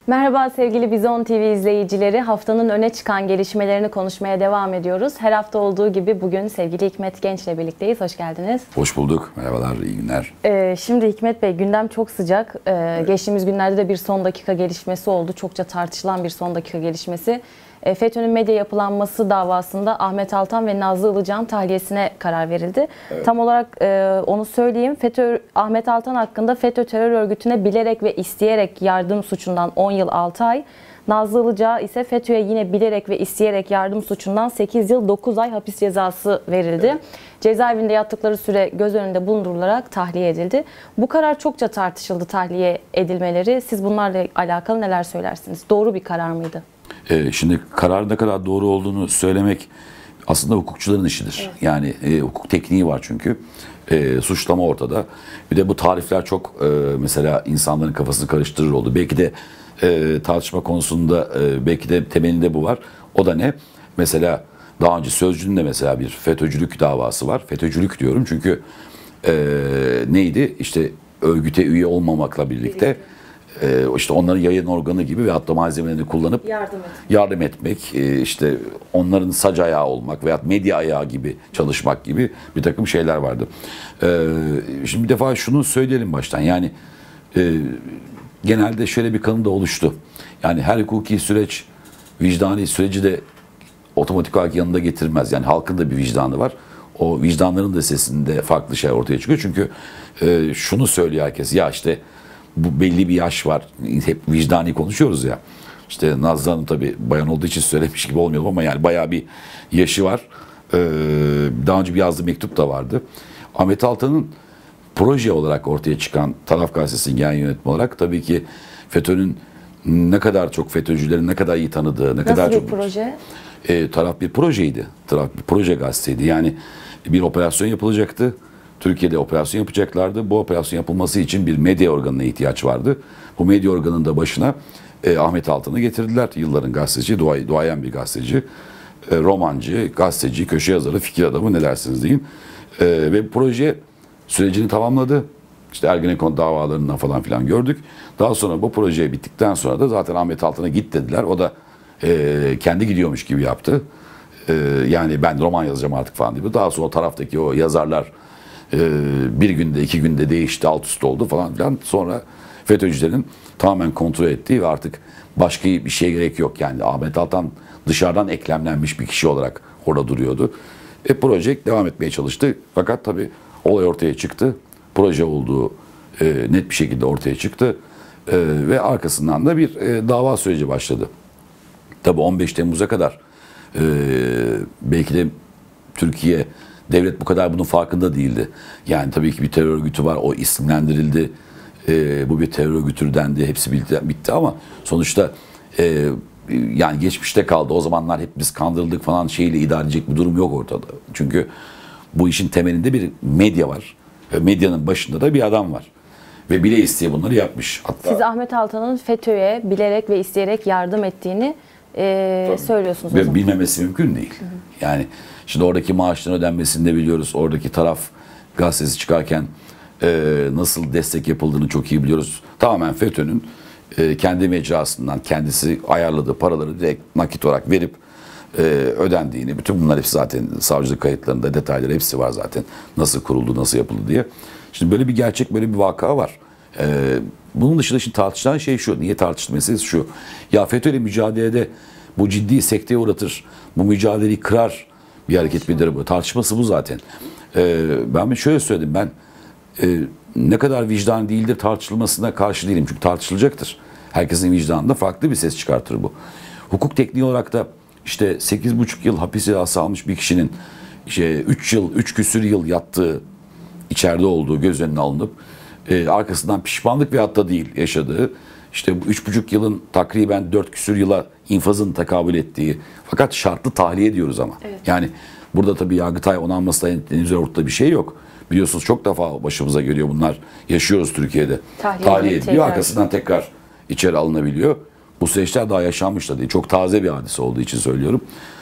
Merhaba sevgili Bizon TV izleyicileri. Haftanın öne çıkan gelişmelerini konuşmaya devam ediyoruz. Her hafta olduğu gibi bugün sevgili Hikmet Genç'le birlikteyiz. Hoş geldiniz. Hoş bulduk. Merhabalar, iyi günler. Şimdi Hikmet Bey, gündem çok sıcak. Evet. Geçtiğimiz günlerde de bir son dakika gelişmesi oldu. Çokça tartışılan bir son dakika gelişmesi. FETÖ'nün medya yapılanması davasında Ahmet Altan ve Nazlı Ilıcalı'nın tahliyesine karar verildi. Evet. Tam olarak onu söyleyeyim. Ahmet Altan hakkında FETÖ terör örgütüne bilerek ve isteyerek yardım suçundan 10 yıl 6 ay. Nazlı Ilıcalı ise FETÖ'ye yine bilerek ve isteyerek yardım suçundan 8 yıl 9 ay hapis cezası verildi. Evet. Cezaevinde yattıkları süre göz önünde bulundurularak tahliye edildi. Bu karar çokça tartışıldı, tahliye edilmeleri. Siz bunlarla alakalı neler söylersiniz? Doğru bir karar mıydı? Şimdi kararın ne kadar doğru olduğunu söylemek aslında hukukçuların işidir. Evet. Yani hukuk tekniği var çünkü. Suçlama ortada. Bir de bu tarifler çok mesela insanların kafasını karıştırır oldu. Belki de tartışma konusunda belki de temelinde bu var. O da ne? Mesela daha önce Sözcü'nün de mesela bir FETÖ'cülük davası var. FETÖ'cülük diyorum çünkü neydi? İşte örgüte üye olmamakla birlikte işte onların yayın organı gibi ve hatta malzemelerini kullanıp yardım etmek, işte onların sac ayağı olmak veya medya ayağı gibi çalışmak gibi bir takım şeyler vardı. Şimdi bir defa şunu söyleyelim baştan, yani genelde şöyle bir kanı da oluştu. Yani her hukuki süreç vicdani süreci de otomatik olarak yanında getirmez. Yani halkın da bir vicdanı var. O vicdanların da sesinde farklı şeyler ortaya çıkıyor. Çünkü şunu söylüyor herkes, ya işte bu belli bir yaş var. Hep vicdani konuşuyoruz ya. İşte Nazlı Hanım tabii bayan olduğu için söylemiş gibi olmayalım ama yani bayağı bir yaşı var. Daha önce bir yazdığı mektup da vardı. Ahmet Altan'ın proje olarak ortaya çıkan Taraf Gazetesi'nin genel yönetmeni olarak tabii ki FETÖ'nün ne kadar çok FETÖ'cülerin ne kadar iyi tanıdığı, ne kadar çok... Nasıl bir proje? Taraf bir projeydi. Taraf bir proje gazeteydi. Yani bir operasyon yapılacaktı. Türkiye'de operasyon yapacaklardı. Bu operasyon yapılması için bir medya organına ihtiyaç vardı. Bu medya organının da başına Ahmet Altan'ı getirdiler. Yılların gazeteci, duayen bir gazeteci, romancı, gazeteci, köşe yazarı, fikir adamı, ne dersiniz deyin. Ve proje sürecini tamamladı. İşte Ergenekon davalarından falan filan gördük. Daha sonra bu proje bittikten sonra da zaten Ahmet Altan'a git dediler. O da kendi gidiyormuş gibi yaptı. Yani ben roman yazacağım artık falan diye. Daha sonra taraftaki o yazarlar bir günde, 2 günde değişti, alt üst oldu falan filan. Sonra FETÖ'cülerin tamamen kontrol ettiği ve artık başka bir şeye gerek yok. Yani Ahmet Altan dışarıdan eklemlenmiş bir kişi olarak orada duruyordu. Proje devam etmeye çalıştı. Fakat tabii olay ortaya çıktı. Proje olduğu net bir şekilde ortaya çıktı. Ve arkasından da bir dava süreci başladı. Tabii 15 Temmuz'a kadar belki de Türkiye, devlet bu kadar bunun farkında değildi. Yani tabii ki bir terör örgütü var, o isimlendirildi. Bu bir terör örgütü dendi, hepsi bitti ama sonuçta yani geçmişte kaldı. O zamanlar hep biz kandırıldık falan şeyle idare edecek bir durum yok ortada. Çünkü bu işin temelinde bir medya var. Ve medyanın başında da bir adam var. Ve bile isteye bunları yapmış. Hatta, siz Ahmet Altan'ın FETÖ'ye bilerek ve isteyerek yardım ettiğini söylüyorsunuz o ve zaman. bilmemesi mümkün değil. Hı hı. Yani şimdi oradaki maaşların ödenmesini de biliyoruz. Oradaki Taraf gazetesi çıkarken nasıl destek yapıldığını çok iyi biliyoruz. Tamamen FETÖ'nün kendi mecrasından kendisi ayarladığı paraları direkt nakit olarak verip ödendiğini, bütün bunlar hepsi zaten savcılık kayıtlarında detayları hepsi var zaten. Nasıl kuruldu, nasıl yapıldı diye. Şimdi böyle bir gerçek, böyle bir vaka var. Bunun dışında şimdi tartışılan şey şu. Niye tartışılan meselesi şu. Ya FETÖ'yle mücadelede bu ciddi sekteye uğratır, bu mücadeleyi kırar bir hareket midir bu? Tartışması bu zaten. Ben şöyle söyledim, ben ne kadar vicdan değildir tartışılmasına karşı değilim. Çünkü tartışılacaktır. Herkesin vicdanında farklı bir ses çıkartır bu. Hukuk tekniği olarak da işte 8,5 yıl hapis cezası almış bir kişinin 3 yıl, 3 küsür yıl yattığı, içeride olduğu göz önüne alınıp arkasından pişmanlık veyahut da değil yaşadığı, işte bu 3,5 yılın takriben 4 küsür yıla infazın tekabül ettiği, fakat şartlı tahliye diyoruz ama. Evet. Yani burada tabii Yargıtay onanması da henüz ortada bir şey yok. Biliyorsunuz çok defa başımıza geliyor bunlar. Yaşıyoruz Türkiye'de. Tahliye ediliyor, arkasından tekrar içeri alınabiliyor. Bu süreçler daha yaşanmış da değil. Çok taze bir hadise olduğu için söylüyorum.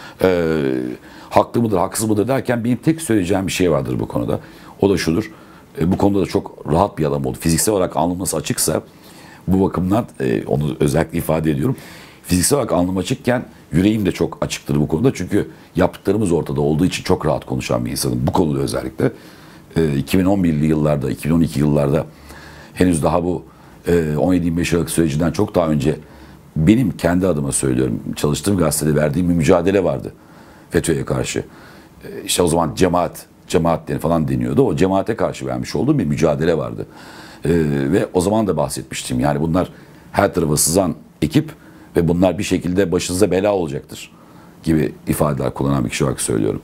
Haklı mıdır, haksız mıdır derken benim tek söyleyeceğim bir şey vardır bu konuda. O da şudur. Bu konuda da çok rahat bir adam oldu. Fiziksel olarak alınması açıksa Bu bakımdan onu özellikle ifade ediyorum. Fiziksel olarak alnım açıkken yüreğim de çok açıktır bu konuda. Çünkü yaptıklarımız ortada olduğu için çok rahat konuşan bir insanım. Bu konuda özellikle. 2011'li yıllarda, 2012 yıllarda henüz daha bu 17-25 Aralık sürecinden çok daha önce benim kendi adıma söylüyorum. Çalıştığım gazetede verdiğim bir mücadele vardı FETÖ'ye karşı. İşte o zaman cemaat falan deniyordu. O cemaate karşı vermiş olduğum bir mücadele vardı. Ve o zaman da bahsetmiştim. Yani bunlar her tarafa sızan ekip ve bunlar bir şekilde başınıza bela olacaktır gibi ifadeler kullanan bir kişi olarak söylüyorum.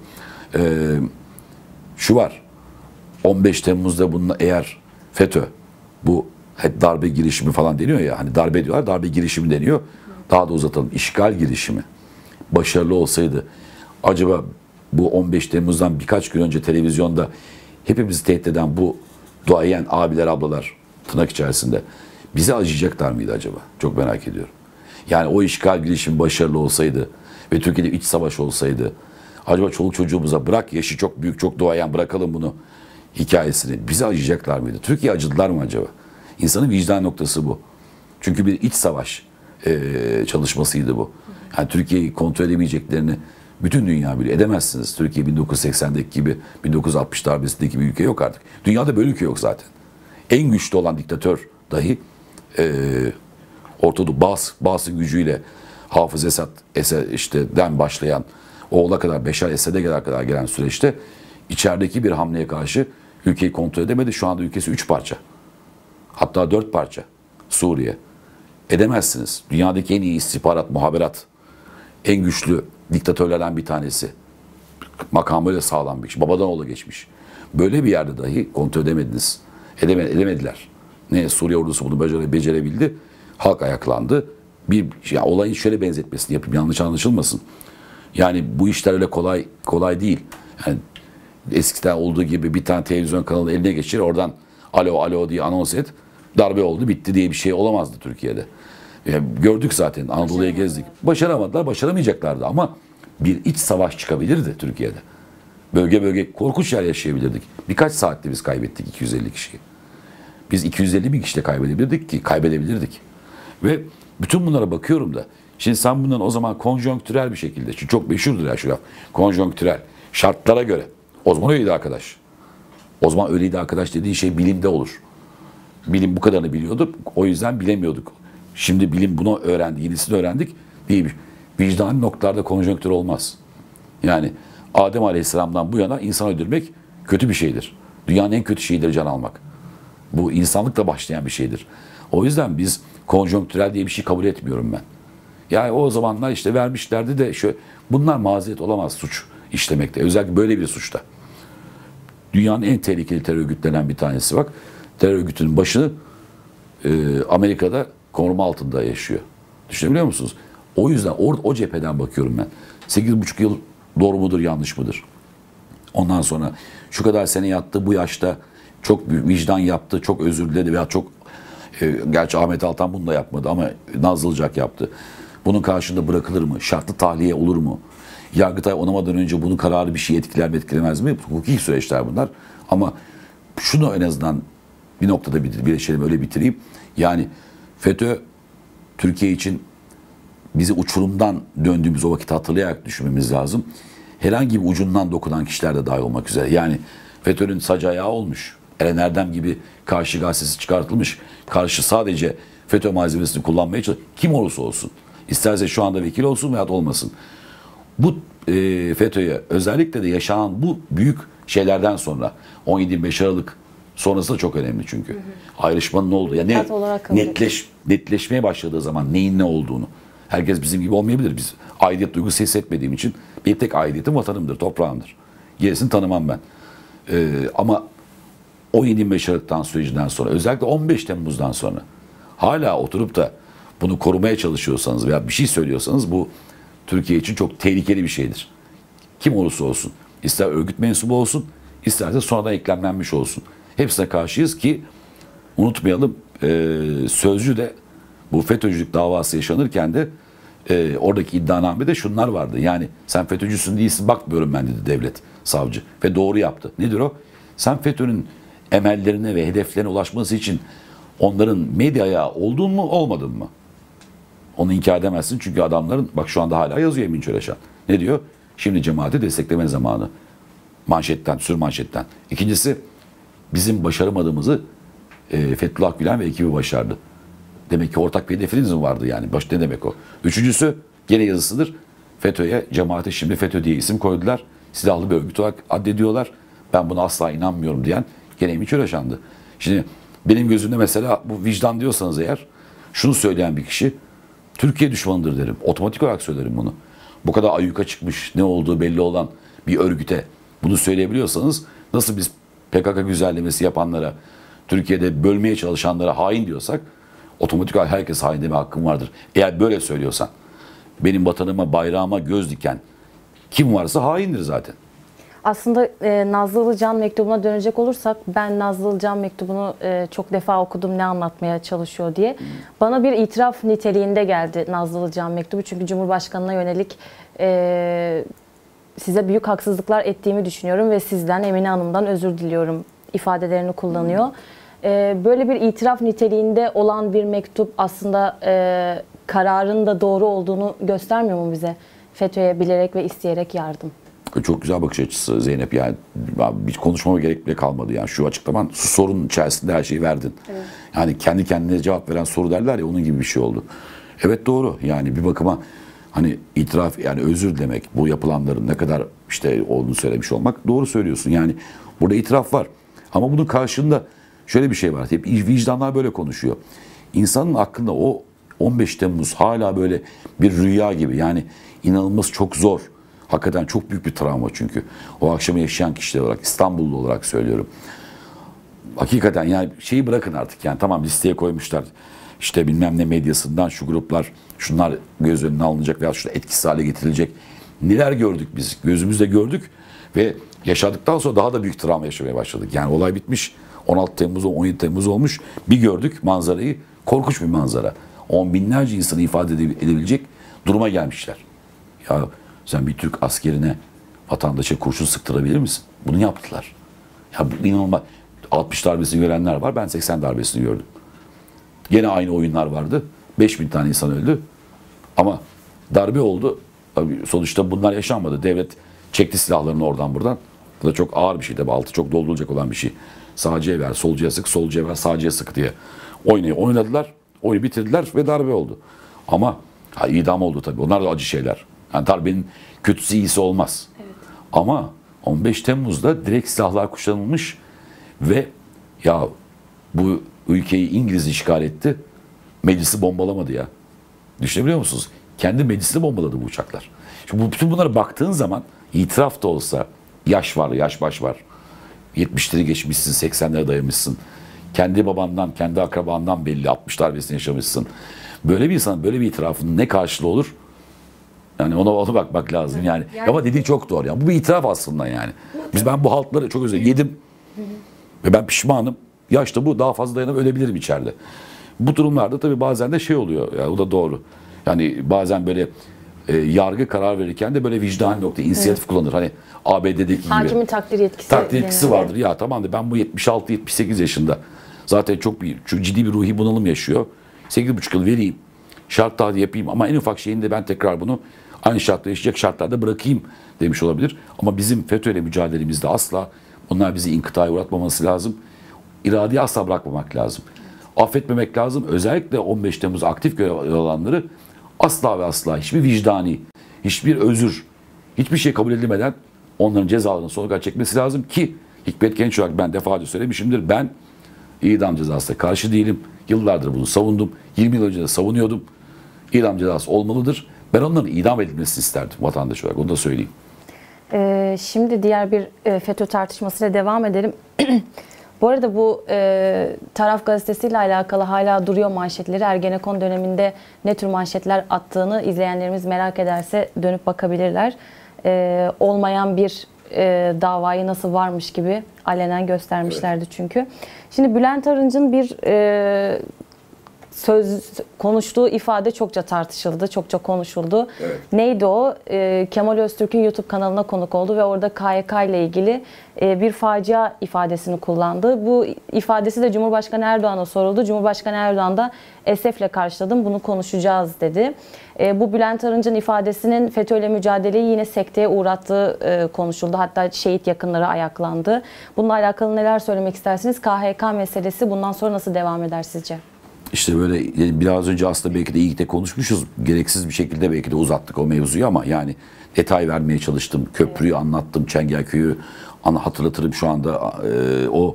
Şu var. 15 Temmuz'da bununla eğer FETÖ bu hep darbe girişimi falan deniyor ya, hani darbe diyorlar, darbe girişimi deniyor. Daha da uzatalım. İşgal girişimi başarılı olsaydı acaba bu 15 Temmuz'dan birkaç gün önce televizyonda hepimizi tehdit eden bu duayen abiler ablalar tırnak içerisinde bize acıyacaklar mıydı acaba? Çok merak ediyorum. Yani o işgal girişimi başarılı olsaydı ve Türkiye'de iç savaş olsaydı acaba çoluk çocuğumuza bırak yaşı çok büyük çok duayen bırakalım bunu hikayesini bize acıyacaklar mıydı? Türkiye acıdılar mı acaba? İnsanın vicdan noktası bu. Çünkü bir iç savaş çalışmasıydı bu. Yani Türkiye'yi kontrol edemeyeceklerini bütün dünya biliyor. Edemezsiniz. Türkiye 1980'deki gibi 1960 darbesindeki bir ülke yok artık. Dünyada böyle ülke yok zaten. En güçlü olan diktatör dahi Ortadoğu Bas'ın gücüyle Hafız Esad den başlayan oğula kadar Beşar Esed'e kadar gelen süreçte içerideki bir hamleye karşı ülkeyi kontrol edemedi. Şu anda ülkesi 3 parça. Hatta 4 parça. Suriye. Edemezsiniz. Dünyadaki en iyi istihbarat, muhaberat, en güçlü diktatörlerden bir tanesi. Makam böyle sağlam bir kişi. Babadan oğula geçmiş. Böyle bir yerde dahi kontrol edemediniz. Edemediler. Ne Suriye ordusu bunu becerebildi. Halk ayaklandı. Yani olayın şöyle benzetmesini yapayım. Yanlış anlaşılmasın. Yani bu işler öyle kolay değil. Yani eskiden olduğu gibi bir tane televizyon kanalı eline geçir, oradan alo diye anons et. Darbe oldu, bitti diye bir şey olamazdı Türkiye'de. Yani gördük zaten, Anadolu'ya gezdik. Başaramadılar, başaramayacaklardı ama bir iç savaş çıkabilirdi Türkiye'de. Bölge bölge korkunç yer yaşayabilirdik. Birkaç saatte biz kaybettik 250 kişiyi. Biz 250 bin kişi de kaybedebilirdik. Ve bütün bunlara bakıyorum da, şimdi sen bundan o zaman konjonktürel bir şekilde, çünkü çok meşhurdur ya şu laf, konjonktürel, şartlara göre. O zaman öyleydi arkadaş. O zaman öyleydi arkadaş dediğin şey bilimde olur. Bilim bu kadarını biliyordu, o yüzden bilemiyorduk. Şimdi bilim bunu öğrendi, yenisini öğrendik. Değil. Vicdani noktalarda konjonktür olmaz. Yani Adem Aleyhisselam'dan bu yana insan öldürmek kötü bir şeydir. Dünyanın en kötü şeyidir can almak. Bu insanlıkla başlayan bir şeydir. O yüzden biz konjonktürel diye bir şey kabul etmiyorum ben. Yani o zamanlar işte vermişlerdi de bunlar mazeret olamaz suç işlemekte. Özellikle böyle bir suçta. Dünyanın en tehlikeli terör örgütlerinden bir tanesi bak. Terör örgütünün başını Amerika'da koruma altında yaşıyor. Düşünebiliyor musunuz? O yüzden o cepheden bakıyorum ben. 8,5 yıl doğru mudur yanlış mıdır? Ondan sonra şu kadar sene yattı, bu yaşta çok büyük vicdan yaptı, çok özür diledi veya çok gerçi Ahmet Altan bunu da yapmadı ama Nazlıcak yaptı. Bunun karşında bırakılır mı? Şartlı tahliye olur mu? Yargıtay onamadan önce bunun kararı bir şey etkiler mi etkilemez mi? Hukuki süreçler bunlar. Ama şunu en azından bir noktada birleşelim, öyle bitireyim. Yani FETÖ Türkiye için bizi uçurumdan döndüğümüz o vakit hatırlayarak düşünmemiz lazım. Herhangi bir ucundan dokunan kişiler de dahil olmak üzere. Yani FETÖ'nün sac ayağı olmuş. Eren Erdem gibi karşı gazetesi çıkartılmış. Karşı sadece FETÖ malzemesini kullanmaya çalışıyor. Kim olursa olsun. İsterse şu anda vekil olsun veya olmasın. Bu FETÖ'ye özellikle de yaşanan bu büyük şeylerden sonra 17-25 Aralık sonrası da çok önemli çünkü. Ayrışmanın ne olduğu. Yani netleşmeye başladığı zaman neyin ne olduğunu. Herkes bizim gibi olmayabilir. Biz aidiyet duygusu hissetmediğim için bir tek aidiyetim vatanımdır, toprağımdır. Gerisini tanımam ben. Ama 17-25 Aralık'tan sürecinden sonra özellikle 15 Temmuz'dan sonra hala oturup da bunu korumaya çalışıyorsanız veya bir şey söylüyorsanız bu Türkiye için çok tehlikeli bir şeydir. Kim olursa olsun. İster örgüt mensubu olsun, isterse sonradan eklemlenmiş olsun. Hepsine karşıyız ki unutmayalım Sözcü de bu FETÖ'cülük davası yaşanırken de oradaki iddianamede şunlar vardı. Yani sen FETÖ'cüsün değilsin bakmıyorum ben dedi devlet savcı. Ve doğru yaptı. Nedir o? Sen FETÖ'nün emellerine ve hedeflerine ulaşması için onların medyaya oldun mu olmadın mı? Onu inkar edemezsin çünkü adamların, bak şu anda hala yazıyor Emin Çöreşan. Ne diyor? Şimdi cemaati destekleme zamanı. Manşetten, sür manşetten. İkincisi, bizim başaramadığımızı Fethullah Gülen ve ekibi başardı. Demek ki ortak bir hedefiniz mi vardı yani? Ne demek o? Üçüncüsü, gene yazısıdır. FETÖ'ye, cemaate şimdi FETÖ diye isim koydular. Silahlı bir örgüt olarak addediyorlar. Ben buna asla inanmıyorum diyen gene Emin Çöreşan'dı. Şimdi benim gözümde mesela bu vicdan diyorsanız eğer, şunu söyleyen bir kişi Türkiye düşmanıdır derim. Otomatik olarak söylerim bunu. Bu kadar ayyuka çıkmış, ne olduğu belli olan bir örgüte bunu söyleyebiliyorsanız, nasıl biz PKK güzellemesi yapanlara, Türkiye'de bölmeye çalışanlara hain diyorsak, otomatik olarak herkes hain deme hakkım vardır. Eğer böyle söylüyorsan, benim vatanıma, bayrağıma göz diken kim varsa haindir zaten. Aslında Nazlı Ilıcan mektubuna dönecek olursak, ben Nazlı Ilıcan mektubunu çok defa okudum ne anlatmaya çalışıyor diye. Bana bir itiraf niteliğinde geldi Nazlı Ilıcan mektubu. Çünkü Cumhurbaşkanı'na yönelik size büyük haksızlıklar ettiğimi düşünüyorum ve sizden, Emine Hanım'dan özür diliyorum ifadelerini kullanıyor. Böyle bir itiraf niteliğinde olan bir mektup aslında kararın da doğru olduğunu göstermiyor mu bize? FETÖ'ye bilerek ve isteyerek yardım. Çok güzel bakış açısı Zeynep, yani bir konuşmama gerek bile kalmadı yani şu açıklaman, şu sorunun içerisinde her şeyi verdin. Evet. Yani kendi kendine cevap veren soru derler ya, onun gibi bir şey oldu. Evet, doğru yani bir bakıma hani itiraf, yani özür dilemek, bu yapılanların ne kadar işte olduğunu söylemiş olmak, doğru söylüyorsun yani burada itiraf var. Ama bunun karşında şöyle bir şey var, hep vicdanlar böyle konuşuyor. İnsanın aklında o 15 Temmuz hala böyle bir rüya gibi, yani inanılmaz çok zor. Hakikaten çok büyük bir travma çünkü. O akşamı yaşayan kişiler olarak, İstanbullu olarak söylüyorum. Hakikaten yani şeyi bırakın artık yani, tamam listeye koymuşlar. İşte bilmem ne medyasından şu gruplar, şunlar göz önüne alınacak veya şuna etkisiz hale getirilecek. Neler gördük biz? Gözümüzle gördük ve yaşadıktan sonra daha da büyük travma yaşamaya başladık. Yani olay bitmiş. 16 Temmuz, 17 Temmuz olmuş. Bir gördük manzarayı. Korkunç bir manzara. On binlerce insanı ifade edebilecek duruma gelmişler. Ya sen bir Türk askerine, vatandaşa kurşun sıktırabilir misin? Bunu yaptılar. Ya bu inanılmaz. 60 darbesini görenler var. Ben 80 darbesini gördüm. Gene aynı oyunlar vardı. 5000 tane insan öldü. Ama darbe oldu. Tabii sonuçta bunlar yaşanmadı. Devlet çekti silahlarını oradan buradan. Bu da çok ağır bir şey tabii. Altı çok doldurulacak olan bir şey. Sağcıya ver, solcuya sık, solcuya ver, sağcıya sık diye oynadılar. Oyunu bitirdiler ve darbe oldu. Ama idam oldu tabii. Onlar da acı şeyler. Yani darbenin kötüsü iyisi olmaz. Evet. Ama 15 Temmuz'da direkt silahlar kuşanılmış ve ya bu ülkeyi İngiliz işgal etti. Meclisi bombalamadı ya. Düşünebiliyor musunuz? Kendi meclisini bombaladı bu uçaklar. Şimdi bütün bunlara baktığın zaman itiraf da olsa, yaş var, yaş baş var. 70'leri geçmişsin, 80'lere dayamışsın. Kendi babandan, kendi akrabandan belli 60 darbesini yaşamışsın. Böyle bir insan, böyle bir itirafın ne karşılığı olur? Yani ona bakmak lazım yani. Ama dediği çok doğru. Yani bu bir itiraf aslında yani. Ben bu haltları çok yedim. Ve ben pişmanım. Yaşta bu, daha fazla dayanıp ölebilirim içeride. Bu durumlarda tabii bazen de şey oluyor. Yani o da doğru. Yani bazen böyle yargı karar verirken de böyle vicdan nokta, inisiyatif kullanır. Hani ABD'deki gibi. Hakimin takdir yetkisi. Takdir yetkisi vardır. Ya tamam da ben bu 76-78 yaşında zaten çok ciddi bir ruhi bunalım yaşıyor. 8,5 yıl vereyim. Şart tahlil yapayım ama en ufak şeyinde ben tekrar bunu aynı şartla yaşayacak şartlarda bırakayım demiş olabilir. Ama bizim FETÖ'yle mücadelemizde asla onlar bizi inkıtaya uğratmaması lazım. İradeyi asla bırakmamak lazım. Affetmemek lazım. Özellikle 15 Temmuz aktif görev alanları asla ve asla hiçbir vicdani, hiçbir özür, hiçbir şey kabul edilmeden onların cezalarını sonuna kadar çekmesi lazım ki Hikmet Genç olarak ben defalarca söylemişimdir. Ben idam cezasına karşı değilim. Yıllardır bunu savundum. 20 yıl önce de savunuyordum. İdam cezası olmalıdır. Ben onların idam edilmesini isterdim vatandaş olarak. Onu da söyleyeyim. Şimdi diğer bir FETÖ tartışmasıyla devam edelim. Bu arada bu Taraf gazetesiyle alakalı hala duruyor manşetleri. Ergenekon döneminde ne tür manşetler attığını izleyenlerimiz merak ederse dönüp bakabilirler. Olmayan bir davayı nasıl varmış gibi alenen göstermişlerdi çünkü. Şimdi Bülent Arınç'ın bir konuştuğu ifade çokça tartışıldı, çokça konuşuldu. Evet. Neydi o? Kemal Öztürk'ün YouTube kanalına konuk oldu ve orada KYK ile ilgili bir facia ifadesini kullandı. Bu ifadesi de Cumhurbaşkanı Erdoğan'a soruldu. Cumhurbaşkanı Erdoğan da esefle karşıladım, bunu konuşacağız dedi. Bu Bülent Arınç'ın ifadesinin FETÖ'yle mücadeleyi yine sekteye uğrattığı konuşuldu. Hatta şehit yakınları ayaklandı. Bununla alakalı neler söylemek istersiniz? KHK meselesi bundan sonra nasıl devam eder sizce? İşte böyle biraz önce aslında belki de iyi de konuşmuşuz. Gereksiz bir şekilde belki de uzattık o mevzuyu ama yani detay vermeye çalıştım. Köprüyü anlattım, Çengelköy'ü hatırlatırım şu anda. O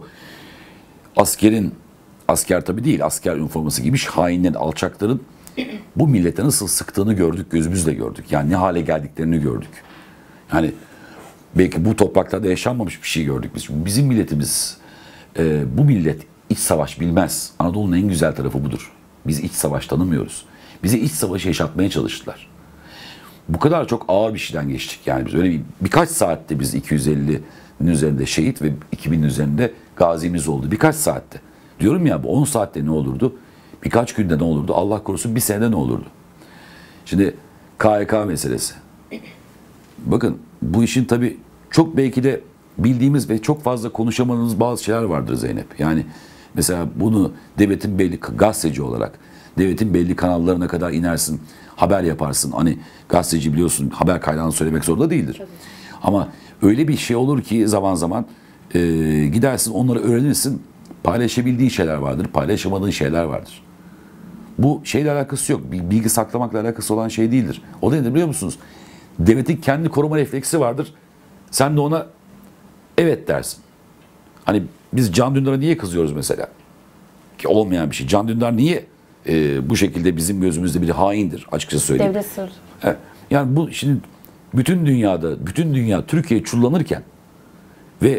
asker tabii değil, asker üniforması giymiş hainlerin, alçakların bu millete nasıl sıktığını gördük, gözümüzle gördük. Yani ne hale geldiklerini gördük. Yani belki bu topraklarda yaşanmamış bir şey gördük biz. Bizim milletimiz, bu millet iç savaş bilmez. Anadolu'nun en güzel tarafı budur. Biz iç savaş tanımıyoruz. Bize iç savaşı yaşatmaya çalıştılar. Bu kadar çok ağır bir şeyden geçtik yani biz. Öyle birkaç saatte biz 250'nin üzerinde şehit ve 2000'in üzerinde gazimiz oldu. Birkaç saatte. Diyorum ya bu 10 saatte ne olurdu? Birkaç günde ne olurdu? Allah korusun bir senede ne olurdu? Şimdi KHK meselesi. Bakın bu işin tabii çok belki de bildiğimiz ve çok fazla konuşamadığımız bazı şeyler vardır Zeynep. Yani mesela bunu devletin belli gazeteci olarak devletin belli kanallarına kadar inersin, haber yaparsın. Hani gazeteci biliyorsun haber kaynağını söylemek zorunda değildir. Tabii. Ama öyle bir şey olur ki zaman zaman gidersin onları öğrenirsin. Paylaşabildiğin şeyler vardır, paylaşamadığın şeyler vardır. Bu şeyle alakası yok. Bilgi saklamakla alakası olan şey değildir. O da nedir biliyor musunuz? Devletin kendi koruma refleksi vardır. Sen de ona evet dersin. Hani biz Can Dündar'a niye kızıyoruz mesela? Ki olmayan bir şey. Can Dündar niye bu şekilde bizim gözümüzde bir haindir açıkça söyleyeyim. Devlet sırrı. Yani bu şimdi bütün dünya Türkiye çullanırken ve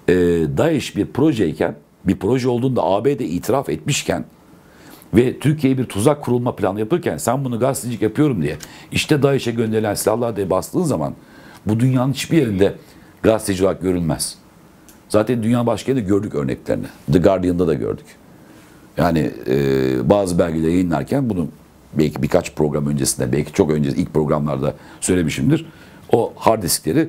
DAEŞ bir projeyken, bir proje olduğunda ABD itiraf etmişken ve Türkiye'ye bir tuzak kurulma planı yapırken sen bunu gazetecilik yapıyorum diye işte DAEŞ'e gönderilen silahlar diye bastığın zaman bu dünyanın hiçbir yerinde gazeteci olarak görülmez. Zaten dünya başka yerde gördük örneklerini. The Guardian'da da gördük. Yani bazı belgeleri yayınlarken bunu belki birkaç program öncesinde, belki çok önce ilk programlarda söylemişimdir. O hard diskleri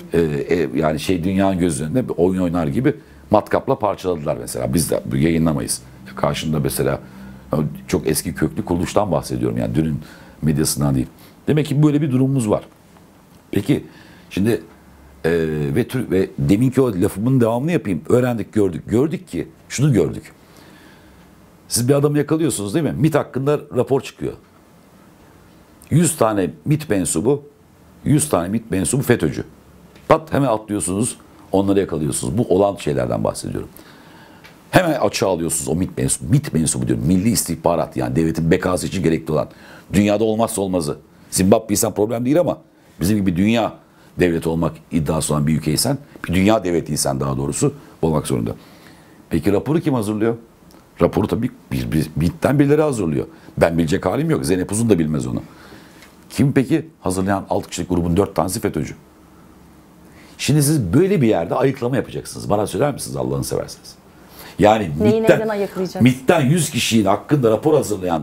yani dünyanın göz önünde bir oyun oynar gibi matkapla parçaladılar mesela. Biz de yayınlamayız. Karşında mesela çok eski köklü kuruluştan bahsediyorum. Yani dünün medyasından değil. Demek ki böyle bir durumumuz var. Peki şimdi ve deminki o lafımın devamını yapayım. Öğrendik, gördük. Gördük ki şunu gördük. Siz bir adamı yakalıyorsunuz değil mi? MİT hakkında rapor çıkıyor. 100 tane MİT mensubu FETÖ'cü. Pat hemen atlıyorsunuz, onları yakalıyorsunuz. Bu olan şeylerden bahsediyorum. Hemen açığa alıyorsunuz o MİT mensubu diyorum. Milli istihbarat yani devletin bekası için gerekli olan. Dünyada olmazsa olmazı. Zimbabwe'ysen problem değil ama bizim gibi dünya devleti olmak iddiası olan bir ülkeysen, bir dünya devletiysen daha doğrusu olmak zorunda. Peki raporu kim hazırlıyor? Raporu tabii MİT'ten birileri hazırlıyor. Ben bilecek halim yok. Zeynep Uzun da bilmez onu. Kim peki? Hazırlayan 6 kişilik grubun 4 tanesi FETÖ'cü. Şimdi siz böyle bir yerde ayıklama yapacaksınız. Bana söyler misiniz Allah'ını severseniz? Yani MİT'ten 100 kişinin hakkında rapor hazırlayan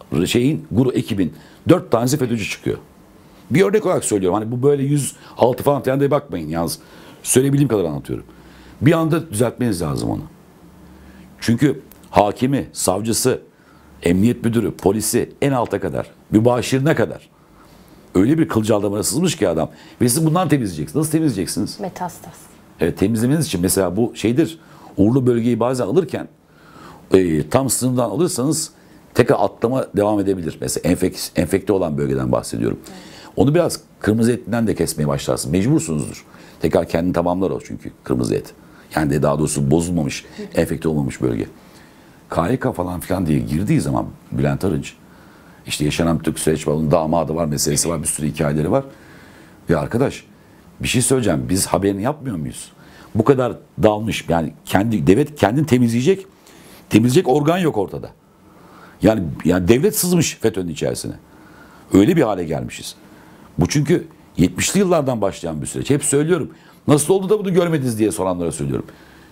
ekibin 4 tanesi FETÖ'cü çıkıyor. Bir örnek olarak söylüyorum. Hani bu böyle 106 falan diye bakmayın yalnız. Söyleyebildiğim kadar anlatıyorum. Bir anda düzeltmeniz lazım onu. Çünkü hakimi, savcısı, emniyet müdürü, polisi en alta kadar, mübaşirine kadar öyle bir kılcal sızmış ki adam. Ve siz bundan temizleyeceksiniz. Nasıl temizleyeceksiniz? Metastas. Evet, temizlemeniz için mesela bu uğurlu bölgeyi bazen alırken tam sınırdan alırsanız tekrar atlama devam edebilir. Mesela enfekte olan bölgeden bahsediyorum. Evet. Onu biraz kırmızı etinden de kesmeye başlarsın. Mecbursunuzdur. Tekrar kendini tamamlar o çünkü kırmızı et. Yani daha doğrusu bozulmamış, enfekte olmamış bölge. KHK falan filan diye girdiği zaman Bülent Arınç, işte yaşanan Türk süreç var, onun damadı var, meselesi var, bir sürü hikayeleri var. Ve arkadaş bir şey söyleyeceğim, biz haberini yapmıyor muyuz? Bu kadar dağılmış, yani devlet kendini temizleyecek organ yok ortada. Yani devlet sızmış FETÖ'nün içerisine. Öyle bir hale gelmişiz. Bu çünkü 70'li yıllardan başlayan bir süreç. Hep söylüyorum. Nasıl oldu da bunu görmediniz diye soranlara söylüyorum.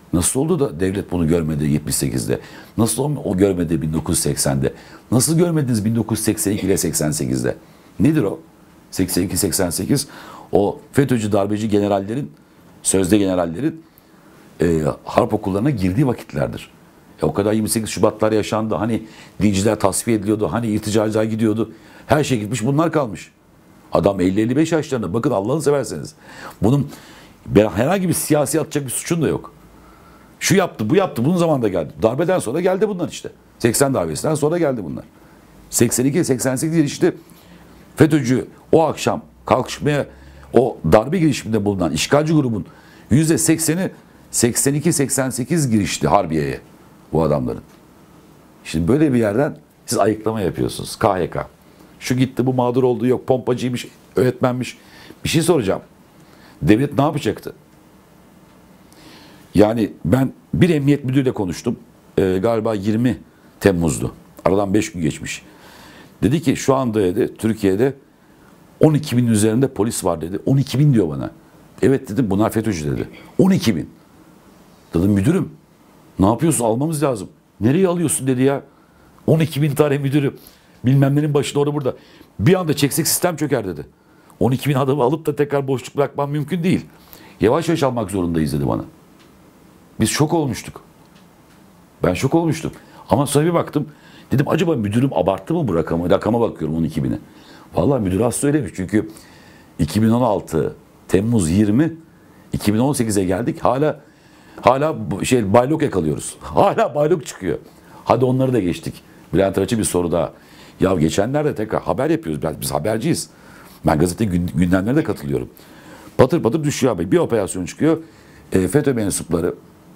Nasıl oldu da devlet bunu görmedi 78'de? Nasıl o görmedi 1980'de? Nasıl görmediniz 1982 ile 88'de? Nedir o? 82-88 o FETÖ'cü darbeci generallerin, sözde generallerin harp okullarına girdiği vakitlerdir. O kadar 28 Şubatlar yaşandı. Hani dinciler tasfiye ediliyordu. Hani irticacılar gidiyordu. Her şey gitmiş, bunlar kalmış. Adam 50-55 yaşlarında. Bakın Allah'ını severseniz. Bunun herhangi bir siyasi atacak bir suçun da yok. Şu yaptı, bu yaptı. Bunun zamanında geldi. Darbeden sonra geldi bunlar işte. 80 darbesinden sonra geldi bunlar. 82-88 işte FETÖ'cü o akşam kalkışmaya, o darbe girişiminde bulunan işgalci grubun %80'i 82-88 girişti Harbiye'ye bu adamların. Şimdi böyle bir yerden siz ayıklama yapıyorsunuz. KHK. Şu gitti, bu mağdur oldu, yok pompacıymış, öğretmenmiş. Bir şey soracağım. Devlet ne yapacaktı? Yani ben bir emniyet müdürüyle konuştum. Galiba 20 Temmuz'du. Aradan 5 gün geçmiş. Dedi ki şu anda dedi, Türkiye'de 12 bin üzerinde polis var dedi. 12 bin diyor bana. Evet dedim, bunlar FETÖ'cü dedi. 12 bin. Dedim müdürüm ne yapıyorsun, almamız lazım. Nereye alıyorsun dedi ya. 12 bin tane müdürü bilmem nenin başında orada burada. Bir anda çeksek sistem çöker dedi. 12 bin adamı alıp da tekrar boşluk bırakmam mümkün değil. Yavaş yavaş almak zorundayız dedi bana. Biz şok olmuştuk. Ben şok olmuştum. Ama sonra bir baktım. Dedim acaba müdürüm abarttı mı bu rakamı? Rakama bakıyorum 12 bine. Vallahi müdür az söylemiş. Çünkü 2016 Temmuz 20 2018'e geldik. Hala baylok yakalıyoruz. Hala baylok çıkıyor. Hadi onları da geçtik. Bülent Arıç'ı bir soru daha. Ya geçenlerde tekrar haber yapıyoruz. Biz haberciyiz. Ben gazete gündemlerine de katılıyorum. Patır patır düşüyor abi. Bir operasyon çıkıyor. FETÖ mensupları,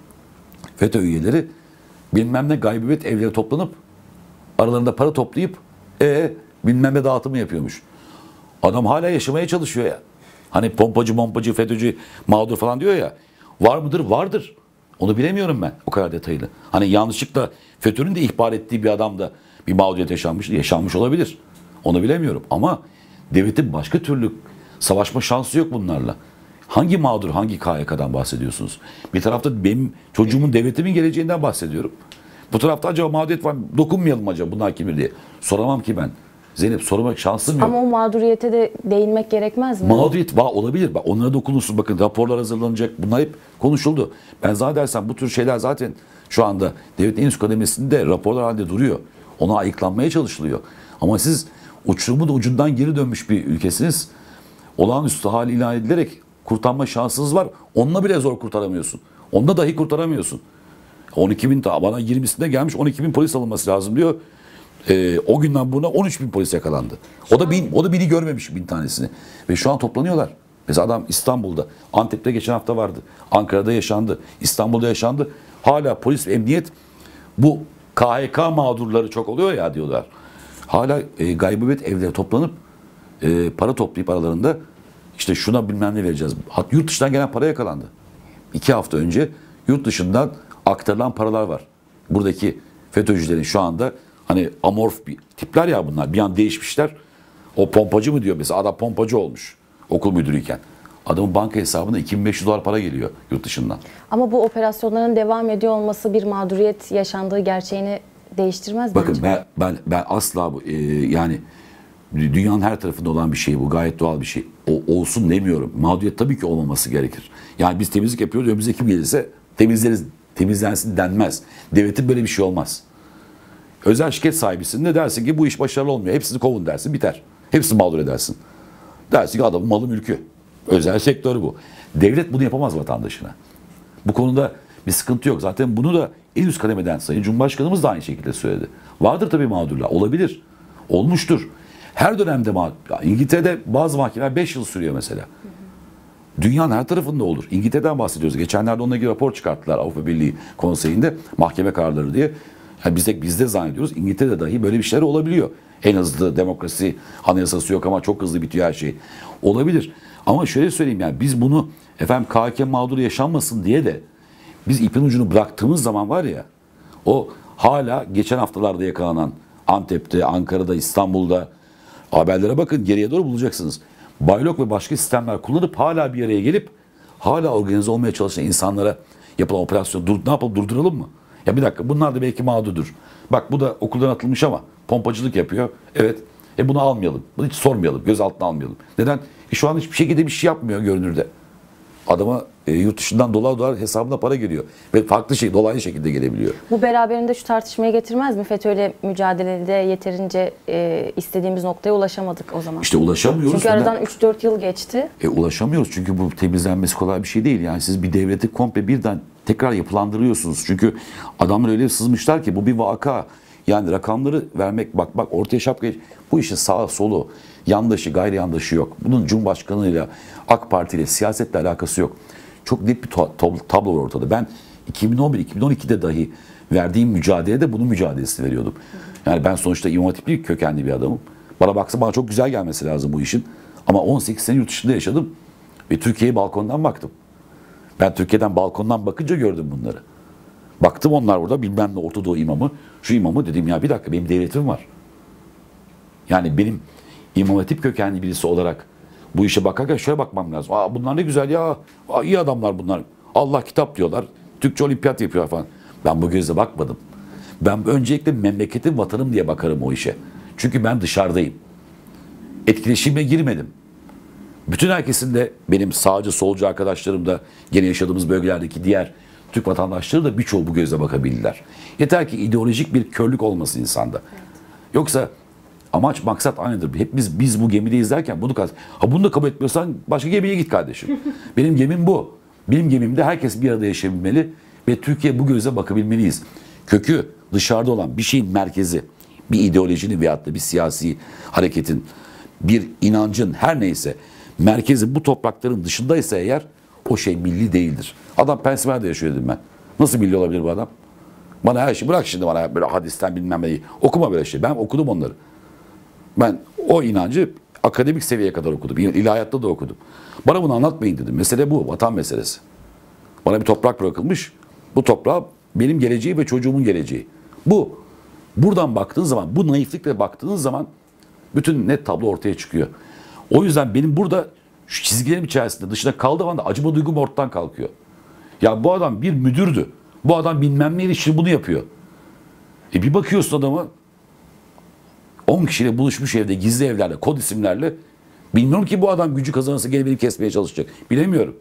FETÖ üyeleri bilmem ne gaybibet evleri toplanıp aralarında para toplayıp bilmem ne dağıtımı yapıyormuş. Adam hala yaşamaya çalışıyor ya. Hani pompacı, FETÖ'cü mağdur falan diyor ya. Var mıdır? Vardır. Onu bilemiyorum ben o kadar detaylı. Hani yanlışlıkla FETÖ'nün de ihbar ettiği bir adam da bir mağduriyet yaşanmış olabilir. Onu bilemiyorum. Ama devletin başka türlü savaşma şansı yok bunlarla. Hangi mağdur, hangi KHK'dan bahsediyorsunuz? Bir tarafta benim çocuğumun, devletimin geleceğinden bahsediyorum. Bu tarafta acaba mağduriyet var mı? Dokunmayalım acaba bunlar kimdir diye. Soramam ki ben. Zeynep sormak şansım yok. Ama o mağduriyete de değinmek gerekmez mi? Mağduriyet var, olabilir. Bak, onlara dokunulsun. Bakın raporlar hazırlanacak. Bunlar hep konuşuldu. Ben zannedersem bu tür şeyler zaten şu anda devletin en üst kademesinde raporlar halinde duruyor. Ona ayıklanmaya çalışılıyor. Ama siz uçurumun ucundan geri dönmüş bir ülkesiniz. Olağanüstü hal ilan edilerek kurtarma şansınız var. Onunla bile zor kurtaramıyorsun. Onunla dahi kurtaramıyorsun. 12 bin bana 20'sinde gelmiş 12 bin polis alınması lazım diyor. O günden buna 13 bin polis yakalandı. O da bini görmemiş 1000 tanesini. Ve şu an toplanıyorlar. Mesela adam İstanbul'da, Antep'te geçen hafta vardı. Ankara'da yaşandı. İstanbul'da yaşandı. Hala polis ve emniyet bu KHK mağdurları çok oluyor ya diyorlar. Hala gaybibet evleri toplanıp para toplayıp aralarında işte şuna bilmem ne vereceğiz. Yurt dışından gelen para yakalandı. 2 hafta önce yurt dışından aktarılan paralar var. Buradaki FETÖ'cülerin şu anda hani amorf bir tipler ya bunlar. Bir an değişmişler. O pompacı mı diyor mesela, adam pompacı olmuş okul müdürüyken. Adamın banka hesabına $2500 para geliyor yurt dışından. Ama bu operasyonların devam ediyor olması bir mağduriyet yaşandığı gerçeğini değiştirmez mi? Bakın ben asla yani dünyanın her tarafında olan bir şey bu. Gayet doğal bir şey. O olsun demiyorum. Mağduriyet tabii ki olmaması gerekir. Yani biz temizlik yapıyoruz. Önümüze kim gelirse temizlensin denmez. Devletin böyle bir şey olmaz. Özel şirket sahibisin de dersin ki bu iş başarılı olmuyor. Hepsini kovun dersin, biter. Hepsini mağdur edersin. Dersin ki adamın malı mülkü. Özel sektör bu. Devlet bunu yapamaz vatandaşına. Bu konuda bir sıkıntı yok. Zaten bunu da en üst kademeden Sayın Cumhurbaşkanımız da aynı şekilde söyledi. Vardır tabii mağdurlar. Olabilir. Olmuştur. Her dönemde İngiltere'de bazı mahkemeler 5 yıl sürüyor mesela. Dünyanın her tarafında olur. İngiltere'den bahsediyoruz. Geçenlerde onunla ilgili rapor çıkarttılar Avrupa Birliği Konseyi'nde mahkeme kararları diye. Yani biz de zannediyoruz İngiltere'de dahi böyle bir şeyler olabiliyor. En hızlı demokrasi anayasası yok ama çok hızlı bitiyor her şey. Olabilir. Ama şöyle söyleyeyim, yani biz bunu efendim KHK mağduru yaşanmasın diye de biz ipin ucunu bıraktığımız zaman var ya, o hala geçen haftalarda yakalanan Antep'te, Ankara'da, İstanbul'da haberlere bakın, geriye doğru bulacaksınız. Baylok ve başka sistemler kullanıp hala bir araya gelip hala organize olmaya çalışan insanlara yapılan operasyonu ne yapalım, durduralım mı? Ya bir dakika, bunlar da belki mağdurdur. Bak bu da okuldan atılmış ama pompacılık yapıyor. Evet. Bunu almayalım. Bunu hiç sormayalım. Gözaltına almayalım. Neden? Şu an hiçbir şekilde bir şey yapmıyor görünürde. Adama yurt dışından dolar hesabına para geliyor. Ve farklı dolaylı şekilde gelebiliyor. Bu beraberinde şu tartışmayı getirmez mi? FETÖ'yle mücadelede yeterince istediğimiz noktaya ulaşamadık o zaman. İşte ulaşamıyoruz. Çünkü aradan 3-4 yıl geçti. Ulaşamıyoruz çünkü bu temizlenmesi kolay bir şey değil. Yani siz bir devleti komple birden tekrar yapılandırıyorsunuz. Çünkü adamlar öyle sızmışlar ki bu bir vaka. Yani rakamları vermek, bak ortaya şapka, bu işin sağı solu, yandaşı gayri yandaşı yok. Bunun Cumhurbaşkanı'yla, AK Parti ile, siyasetle alakası yok. Çok net bir tablo var ortada. Ben 2011-2012'de dahi verdiğim mücadelede bunun mücadelesini veriyordum. Yani ben sonuçta İmam Hatipli kökenli bir adamım. Bana çok güzel gelmesi lazım bu işin. Ama 18 sene yurt dışında yaşadım ve Türkiye'ye balkondan baktım. Ben Türkiye'den balkondan bakınca gördüm bunları. Baktım onlar burada bilmem ne Orta Doğu imamı, şu imamı, dedim ya bir dakika, benim devletim var. Yani benim İmam Hatip kökenli birisi olarak bu işe bakarken şöyle bakmam lazım. Bunlar ne güzel ya, iyi adamlar bunlar. Allah kitap diyorlar, Türkçe olimpiyat yapıyor falan. Ben bu gözle bakmadım. Ben öncelikle memleketim, vatanım diye bakarım o işe. Çünkü ben dışarıdayım. Etkileşime girmedim. Bütün herkesin de, benim sağcı solcu arkadaşlarım da, gene yaşadığımız bölgelerdeki diğer Türk vatandaşları da birçoğu bu gözle bakabilirler. Yeter ki ideolojik bir körlük olmasın insanda. Yoksa amaç maksat aynıdır. Hep biz bu gemide izlerken bunu da kabul etmiyorsan başka gemiye git kardeşim. Benim gemim bu. Benim gemimde herkes bir arada yaşayabilmeli ve Türkiye bu gözle bakabilmeliyiz. Kökü dışarıda olan bir şeyin merkezi, bir ideolojinin veyahut da bir siyasi hareketin, bir inancın, her neyse merkezi bu toprakların dışındaysa eğer, o şey milli değildir. Adam Pensilvanya'da yaşıyor dedim ben. Nasıl milli olabilir bu adam? Bana her şeyi bırak şimdi, bana böyle hadisten bilmem ne. Okuma böyle şey. Ben okudum onları. Ben o inancı akademik seviyeye kadar okudum. İlahiyatta da okudum. Bana bunu anlatmayın dedim. Mesele bu. Vatan meselesi. Bana bir toprak bırakılmış. Bu toprağa benim geleceği ve çocuğumun geleceği. Bu. Buradan baktığın zaman, bu naiflikle baktığınız zaman bütün net tablo ortaya çıkıyor. O yüzden benim burada şu çizgilerim içerisinde dışına kaldığı anda acıma duygum ortadan kalkıyor. Ya bu adam bir müdürdü. Bu adam bilmem neyle şimdi bunu yapıyor. Bir bakıyorsun adama 10 kişiyle buluşmuş evde, gizli evlerle, kod isimlerle. Bilmiyorum ki bu adam gücü kazanırsa gene beni kesmeye çalışacak. Bilemiyorum.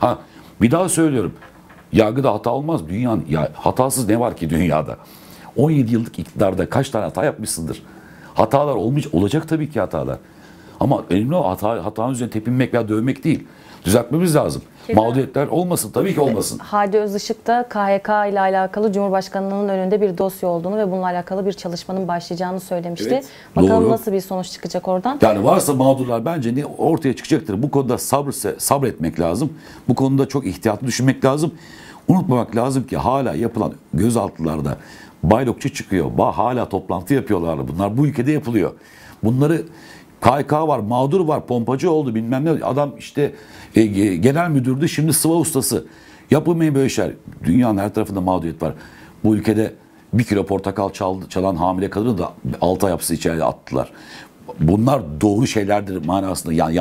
Bir daha söylüyorum. Yargıda hata olmaz. Hatasız ne var ki dünyada? 17 yıllık iktidarda kaç tane hata yapmışsındır? Hatalar olacak tabii ki hatalar. Ama önemli olan hatanın üzerine tepinmek veya dövmek değil. Düzeltmemiz lazım. Mağduriyetler olmasın. Tabii ki olmasın. Hadi Özışık da KHK ile alakalı Cumhurbaşkanlığı'nın önünde bir dosya olduğunu ve bununla alakalı bir çalışmanın başlayacağını söylemişti. Evet, bakalım doğru. nasıl bir sonuç çıkacak oradan? Yani varsa mağdurlar bence ortaya çıkacaktır. Bu konuda sabretmek lazım. Bu konuda çok ihtiyatlı düşünmek lazım. Unutmamak lazım ki hala yapılan gözaltılarda baylokçu çıkıyor. Hala toplantı yapıyorlar. Bunlar bu ülkede yapılıyor. Bunları KHK var, mağdur var, pompacı oldu bilmem ne. Adam işte genel müdürdü, şimdi sıva ustası. Yapılmayın böyle şeyler. Dünyanın her tarafında mağduriyet var. Bu ülkede 1 kilo portakal çalan hamile kadını da 6 ay hapse içeri attılar. Bunlar doğru şeylerdir manasında. Yani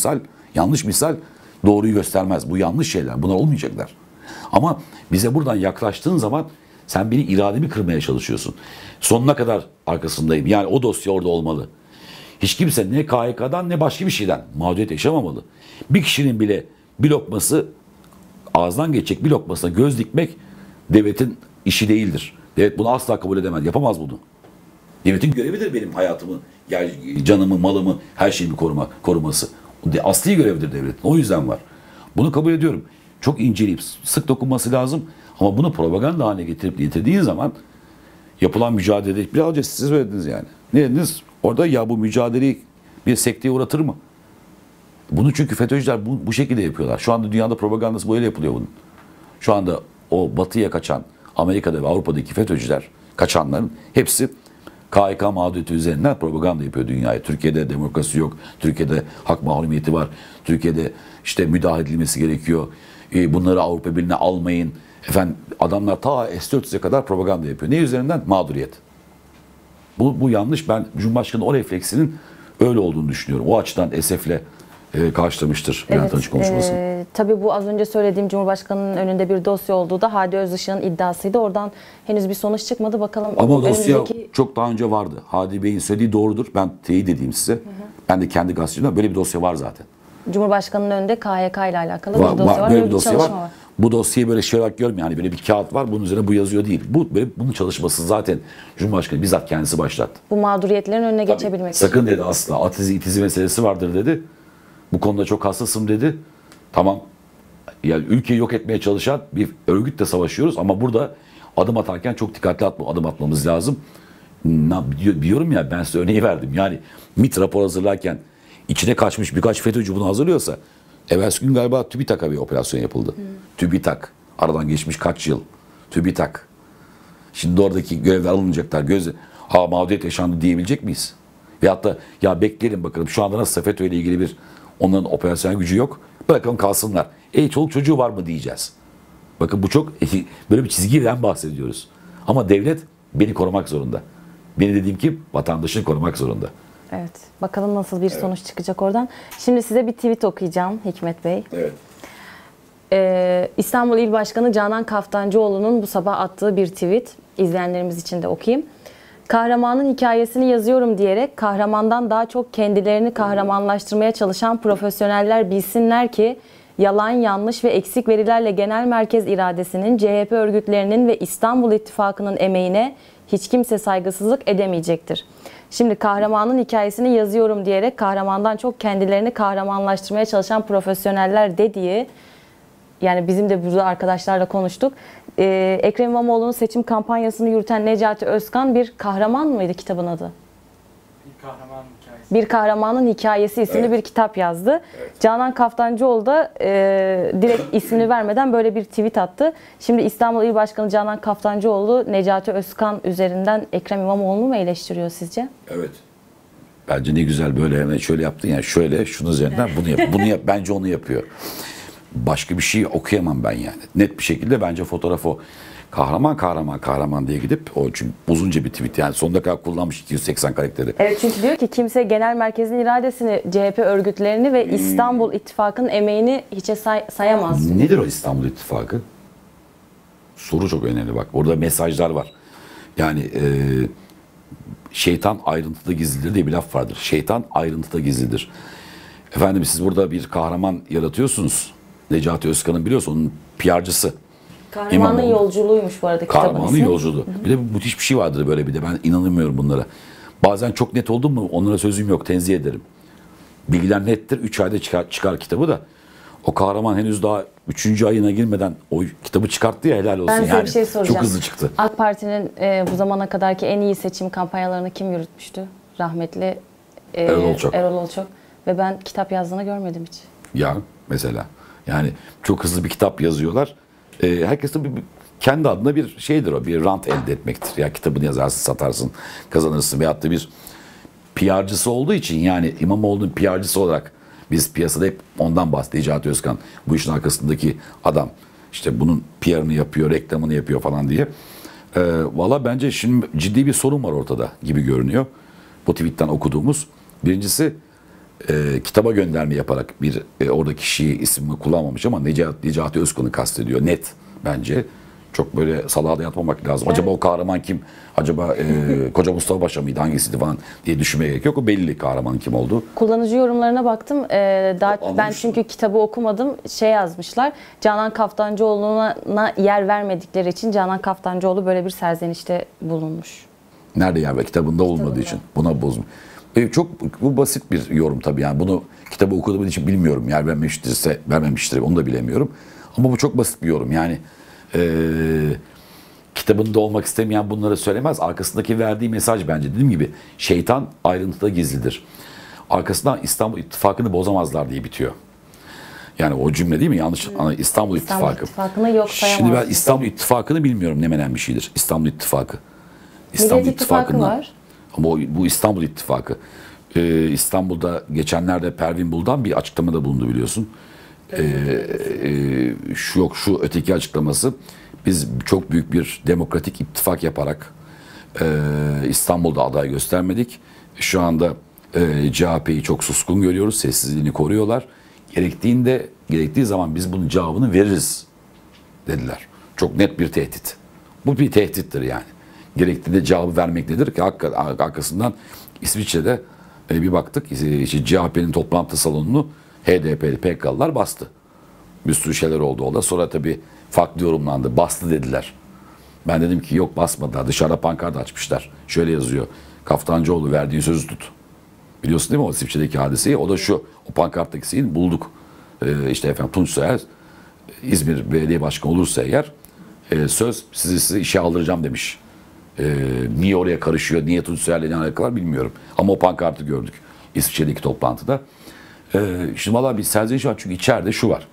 yanlış misal doğruyu göstermez. Bu yanlış şeyler. Bunlar olmayacaklar. Ama bize buradan yaklaştığın zaman sen beni irademi kırmaya çalışıyorsun. Sonuna kadar arkasındayım. Yani o dosya orada olmalı. Hiç kimse ne KHK'dan ne başka bir şeyden mağduriyet yaşamamalı. Bir kişinin bile bir lokması, ağızdan geçecek bir lokmasına göz dikmek devletin işi değildir. Devlet bunu asla kabul edemez. Yapamaz bunu. Devletin görevidir benim hayatımı, yani canımı, malımı, her şeyimi koruması. Asli görevidir devletin. O yüzden var. Bunu kabul ediyorum. Çok inceleyip sık dokunması lazım. Ama bunu propaganda haline getirdiğin zaman yapılan mücadele, biraz önce siz söylediniz yani. Ne dediniz? Orada ya bu mücadeleyi bir sekteye uğratır mı? Bunu çünkü FETÖ'cüler bu şekilde yapıyorlar. Şu anda dünyada propagandası böyle yapılıyor bunun. Şu anda o batıya kaçan Amerika'da ve Avrupa'daki FETÖ'cüler, kaçanların hepsi KHK mağduriyeti üzerinden propaganda yapıyor dünyaya. Türkiye'de demokrasi yok. Türkiye'de hak mahrumiyeti var. Türkiye'de işte müdahale edilmesi gerekiyor. Bunları Avrupa Birliği'ne almayın. Efendim adamlar ta S-400'e kadar propaganda yapıyor. Ne üzerinden? Mağduriyet. Bu yanlış. Ben Cumhurbaşkanı o refleksinin öyle olduğunu düşünüyorum. O açıdan esefle karşılamıştır Bülent Arınç konuşması. Tabii bu az önce söylediğim Cumhurbaşkanı'nın önünde bir dosya olduğu da Hadi Özışık'ın iddiasıydı. Oradan henüz bir sonuç çıkmadı. Bakalım. Ama dosya çok daha önce vardı. Hadi Bey'in söylediği doğrudur. Ben teyit edeyim size. Ben de kendi gazetemden böyle bir dosya var zaten. Cumhurbaşkanı'nın önünde KHK ile alakalı bir dosya var. Böyle bir dosya var. Bu dosyayı böyle şey olarak görmüyor. Yani böyle bir kağıt var. Bunun üzerine bu yazıyor değil. Bunun çalışması zaten Cumhurbaşkanı bizzat kendisi başlattı. Bu mağduriyetlerin önüne geçebilmek için. Sakın dedi asla. Atizi itizi meselesi vardır dedi. Bu konuda çok hassasım dedi. Tamam. Yani ülkeyi yok etmeye çalışan bir örgütle savaşıyoruz ama burada adım atarken çok dikkatli adım atmamız lazım. Diyorum ya, ben size örneği verdim. Yani MİT rapor hazırlarken içine kaçmış birkaç FETÖ'cü bunu hazırlıyorsa, evvelsi gün galiba TÜBİTAK'a bir operasyon yapıldı. TÜBİTAK. Aradan geçmiş kaç yıl. TÜBİTAK. Şimdi oradaki görevler alınacaklar. Mağduriyet yaşandı diyebilecek miyiz? Veyahut da ya bekleyelim bakalım şu anda nasıl FETÖ ile ilgili onların operasyonel gücü yok. Bırakalım kalsınlar. Çoluk çocuğu var mı diyeceğiz. Bakın bu çok böyle bir çizgiden bahsediyoruz. Ama devlet beni korumak zorunda. Beni dediğim ki vatandaşını korumak zorunda. Evet. Bakalım nasıl bir sonuç çıkacak oradan. Şimdi size bir tweet okuyacağım Hikmet Bey. Evet. İstanbul İl Başkanı Canan Kaftancıoğlu'nun bu sabah attığı bir tweet. İzleyenlerimiz için de okuyayım. Kahramanın hikayesini yazıyorum diyerek kahramandan daha çok kendilerini kahramanlaştırmaya çalışan profesyoneller bilsinler ki yalan, yanlış ve eksik verilerle genel merkez iradesinin, CHP örgütlerinin ve İstanbul İttifakı'nın emeğine hiç kimse saygısızlık edemeyecektir. Şimdi kahramanın hikayesini yazıyorum diyerek kahramandan çok kendilerini kahramanlaştırmaya çalışan profesyoneller dediği, yani bizim de burada arkadaşlarla konuştuk. Ekrem İmamoğlu'nun seçim kampanyasını yürüten Necati Özkan bir kahraman mıydı kitabın adı? Bir kahraman hikayesi. Bir Kahramanın Hikayesi isimli bir kitap yazdı. Evet. Canan Kaftancıoğlu da direkt ismini vermeden böyle bir tweet attı. Şimdi İstanbul İl Başkanı Canan Kaftancıoğlu Necati Özkan üzerinden Ekrem İmamoğlu'nu mu eleştiriyor sizce? Evet. Bence ne güzel böyle hemen şöyle yaptın ya, şöyle şunun üzerinden bunu yap. Bunu yap, bence onu yapıyor. Başka bir şey okuyamam ben yani. Net bir şekilde bence fotoğraf o. Kahraman diye gidip o, çünkü uzunca bir tweet yani sonuna kadar kullanmış 280 karakteri. Evet, çünkü diyor ki kimse genel merkezin iradesini, CHP örgütlerini ve İstanbul İttifakı'nın emeğini hiçe sayamaz. Nedir o İstanbul İttifakı? Soru çok önemli bak. Orada mesajlar var. Yani şeytan ayrıntıda gizlidir diye bir laf vardır. Şeytan ayrıntıda gizlidir. Efendim siz burada bir kahraman yaratıyorsunuz. Necati Özkan'ın biliyorsun onun PR'cısı. Kahramanın yolculuğuymuş bu arada kitabın ismi. Kahramanın yolculuğu. Bir de müthiş bir şey vardır böyle bir de. Ben inanamıyorum bunlara. Bazen çok net oldum mu onlara sözüm yok. Tenzih ederim. Bilgiler nettir. 3 ayda çıkar kitabı da. O kahraman henüz daha 3. ayına girmeden o kitabı çıkarttı ya, helal olsun. Ben size yani. bir şey soracağım. Çok hızlı çıktı. AK Parti'nin bu zamana kadarki en iyi seçim kampanyalarını kim yürütmüştü? Rahmetli Erol Olçok. Ve ben kitap yazdığını görmedim hiç. Ya mesela. Yani çok hızlı bir kitap yazıyorlar. Herkes de kendi adına bir şeydir o. Bir rant elde etmektir. Ya kitabını yazarsın, satarsın, kazanırsın. Veyahut da bir PR'cısı olduğu için, yani İmamoğlu'nun PR'cısı olarak biz piyasada hep ondan bahsediyoruz. Necati Özkan bu işin arkasındaki adam. İşte bunun PR'ını yapıyor, reklamını yapıyor falan diye. Valla bence şimdi ciddi bir sorun var ortada gibi görünüyor. Bu tweetten okuduğumuz. Birincisi kitaba gönderme yaparak bir oradaki kişiyi ismini kullanmamış ama Necati Özkan'ı kastediyor. Net bence. Çok böyle salağa da yatmamak lazım. Evet. Acaba o kahraman kim? Acaba Koca Mustafa Paşa mıydı? Hangisiydi falan diye düşünmeye gerek yok. O belli kahramanın kim olduğu. Kullanıcı yorumlarına baktım. Ben çünkü kitabı okumadım. Şey yazmışlar. Canan Kaftancıoğlu'na yer vermedikleri için Canan Kaftancıoğlu böyle bir serzenişte bulunmuş. Nerede yer ver? Kitabında olmadığı için. Buna bozmuş. Bu basit bir yorum tabii, yani bunu kitabı okuduğum için bilmiyorum, yer vermemiştir onu da bilemiyorum ama bu çok basit bir yorum yani. Kitabında olmak istemeyen bunları söylemez. Arkasındaki verdiği mesaj bence dediğim gibi şeytan ayrıntıda gizlidir. Arkasından İstanbul İttifakı'nı bozamazlar diye bitiyor. Yani o cümle değil mi? Yanlış. İstanbul İttifakı. İttifakı'nı yok sayamaz. Şimdi ben İstanbul İttifakı'nı bilmiyorum, ne menen bir şeydir. İstanbul İttifakı. Millet İttifakı var. Ama bu İstanbul İttifakı. İstanbul'da geçenlerde Pervin Buldan bir açıklamada bulundu biliyorsun. Şu öteki açıklaması, biz çok büyük bir demokratik ittifak yaparak İstanbul'da aday göstermedik. Şu anda CHP'yi çok suskun görüyoruz. Sessizliğini koruyorlar. Gerektiği zaman biz bunun cevabını veririz dediler. Çok net bir tehdit. Bu bir tehdittir yani. Gerektiğinde cevabı vermek nedir ki? Arkasından İsviçre'de bir baktık. İşte CHP'nin toplantı salonunu HDP'li PKK'lılar bastı. Bir sürü şeyler oldu orada. Sonra tabii farklı yorumlandı. Bastı dediler. Ben dedim ki yok basmadılar. Dışarıda pankart açmışlar. Şöyle yazıyor. Kaftancıoğlu verdiğin sözü tut. Biliyorsun değil mi o İsviçre'deki hadiseyi? O da şu. O pankarttaki şeyi bulduk. İşte efendim Tunç Soyer İzmir Belediye Başkanı olursa eğer söz sizi işe aldıracağım demiş. Niye oraya karışıyor, niye Tunç Soyer'le ne alakalı var bilmiyorum. Ama o pankartı gördük İsviçre'deki toplantıda. Şimdi valla bir serzeniş var çünkü içeride şu var.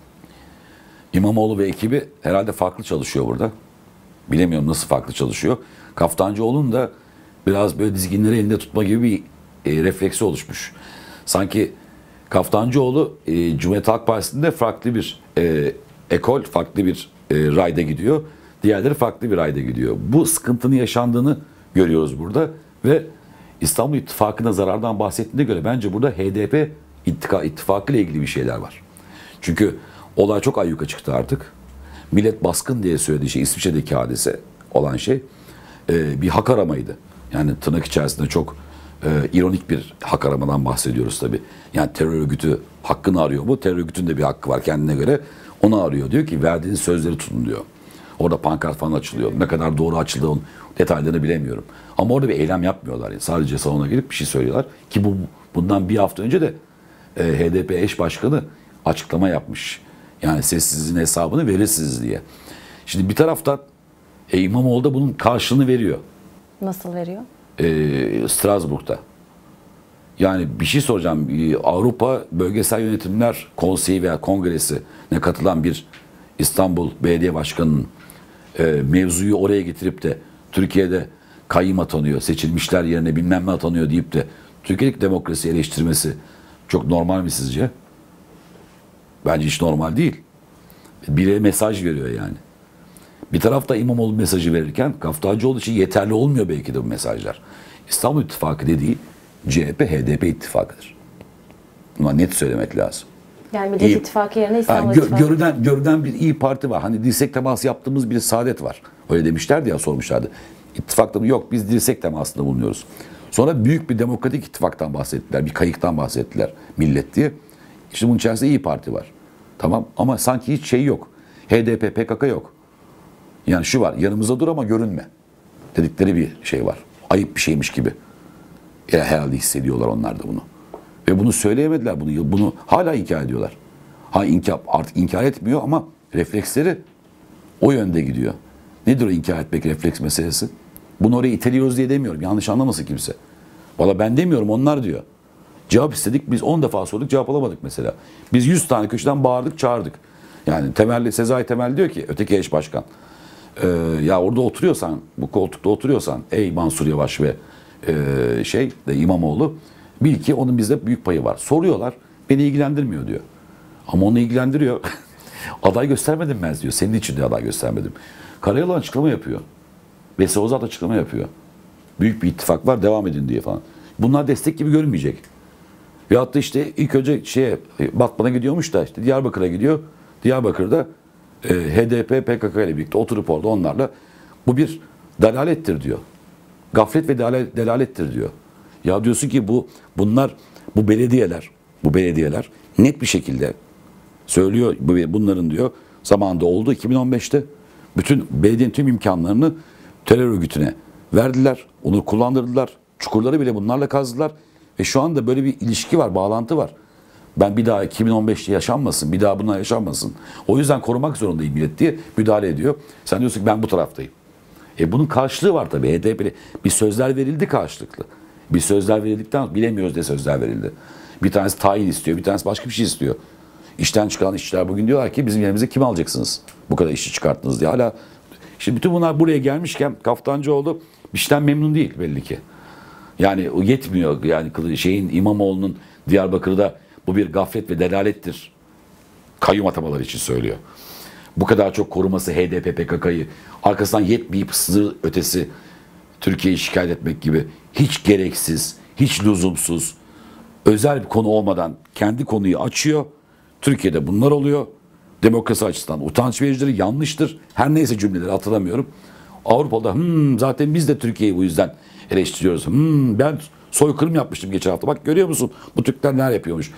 İmamoğlu ve ekibi herhalde farklı çalışıyor burada. Bilemiyorum nasıl farklı çalışıyor. Kaftancıoğlu'nun da biraz böyle dizginleri elinde tutma gibi bir refleksi oluşmuş. Sanki Kaftancıoğlu Cumhuriyet Halk Partisi'nde farklı bir ekol, farklı bir rayda gidiyor. Diğerleri farklı bir rayda gidiyor. Bu sıkıntının yaşandığını görüyoruz burada ve İstanbul İttifakı'na zarardan bahsettiğine göre bence burada HDP ittifakı ile ilgili bir şeyler var. Çünkü olay çok ayyuka çıktı artık. Millet baskın diye söylediği şey İsviçre'deki hadise olan şey bir hak aramaydı. Yani tırnak içerisinde çok ironik bir hak aramadan bahsediyoruz tabii. Yani terör örgütü hakkını arıyor bu. Terör örgütünün de bir hakkı var kendine göre. Onu arıyor. Diyor ki verdiğiniz sözleri tutun diyor. Orada pankart falan açılıyor. Ne kadar doğru açıldığı detaylarını bilemiyorum. Ama orada bir eylem yapmıyorlar. Yani sadece salona girip bir şey söylüyorlar. Ki bundan bir hafta önce de HDP eş başkanı açıklama yapmış. Yani sessizliğin hesabını verirsiniz diye. Şimdi bir taraftan İmamoğlu da bunun karşılığını veriyor. Nasıl veriyor? Strasbourg'da. Yani bir şey soracağım. Avrupa Bölgesel Yönetimler Konseyi veya Kongresi'ne katılan bir İstanbul Belediye Başkanı'nın mevzuyu oraya getirip de Türkiye'de kayyım atanıyor, seçilmişler yerine bilmem ne atanıyor deyip de Türkiye'deki demokrasi eleştirmesi çok normal mi sizce? Bence hiç normal değil. Bir mesaj veriyor yani. Bir tarafta İmamoğlu mesajı verirken Kaftancıoğlu için yeterli olmuyor belki de bu mesajlar. İstanbul İttifakı dediği CHP, HDP ittifakıdır. Buna net söylemek lazım. Yani Millet İttifakı yerine İstanbul İttifakı. Görünen bir İyi Parti var. Hani dirsek teması yaptığımız bir Saadet var. Öyle demişlerdi ya, sormuşlardı. İttifakta mı? Yok, biz dirsek temasında bulunuyoruz. Sonra büyük bir demokratik ittifaktan bahsettiler. Bir kayıktan bahsettiler millet diye. İşte bunun içerisinde İyi Parti var. Tamam, ama sanki hiç şey yok. HDP, PKK yok. Yani şu var, yanımızda dur ama görünme dedikleri bir şey var. Ayıp bir şeymiş gibi. Herhalde hissediyorlar onlar da bunu. Ve bunu söyleyemediler. Bunu hala inkar ediyorlar. Artık inkar etmiyor ama refleksleri o yönde gidiyor. Nedir o inkar etmek refleks meselesi? Bunu oraya iteliyoruz diye demiyorum. Yanlış anlamasın kimse. Valla ben demiyorum, onlar diyor. Cevap istedik. Biz 10 defa sorduk, cevap alamadık mesela. Biz 100 tane köşeden bağırdık, çağırdık. Yani Sezai Temel diyor ki, öteki eş başkan. Ya orada oturuyorsan, bu koltukta oturuyorsan ey Mansur Yavaş ve İmamoğlu, bil ki onun bizde büyük payı var. Soruyorlar, beni ilgilendirmiyor diyor. Ama onu ilgilendiriyor. Aday göstermedim ben diyor. Senin için de aday göstermedim. Karayolu açıklama yapıyor. Veysel Ozat açıklama yapıyor. Büyük bir ittifak var, devam edin diye falan. Bunlar destek gibi görünmeyecek. Veyahut da işte ilk önce Batman'a gidiyormuş da işte Diyarbakır'a gidiyor. Diyarbakır'da HDP, PKK ile birlikte oturup orada onlarla bu bir delalettir diyor. Gaflet ve delalettir diyor. Ya diyorsun ki bu belediyeler net bir şekilde söylüyor, bunların diyor zamanında oldu 2015'te bütün belediyenin tüm imkanlarını terör örgütüne verdiler. Onu kullandırdılar. Çukurları bile bunlarla kazdılar. Ve şu anda böyle bir ilişki var, bağlantı var. Ben bir daha 2015'te yaşanmasın, bir daha bunlar yaşanmasın. O yüzden korumak zorundayım millet diye müdahale ediyor. Sen diyorsun ki ben bu taraftayım. Bunun karşılığı var tabii. HDP'li bir sözler verildi karşılıklı. Bir sözler verildikten bilemiyoruz ne sözler verildi. Bir tanesi tayin istiyor, bir tanesi başka bir şey istiyor. İşten çıkan işçiler bugün diyorlar ki bizim yerimize kim alacaksınız? Bu kadar işçi çıkarttınız diye. Hala şimdi bütün bunlar buraya gelmişken Kaftancıoğlu bir şeyden memnun değil belli ki. Yani o yetmiyor. Yani İmamoğlu'nun Diyarbakır'da bu bir gaflet ve delalettir. Kayyum atamaları için söylüyor. Bu kadar çok koruması HDP, PKK'yı arkasından yetmeyip sınır ötesi Türkiye'yi şikayet etmek gibi hiç gereksiz, hiç lüzumsuz, özel bir konu olmadan kendi konuyu açıyor. Türkiye'de bunlar oluyor. Demokrasi açısından utanç vericidir, yanlıştır. Her neyse cümleleri hatırlamıyorum. Avrupa'da zaten biz de Türkiye'yi bu yüzden eleştiriyoruz. Ben soykırım yapmıştım geçen hafta. Bak görüyor musun bu Türkler neler yapıyormuş.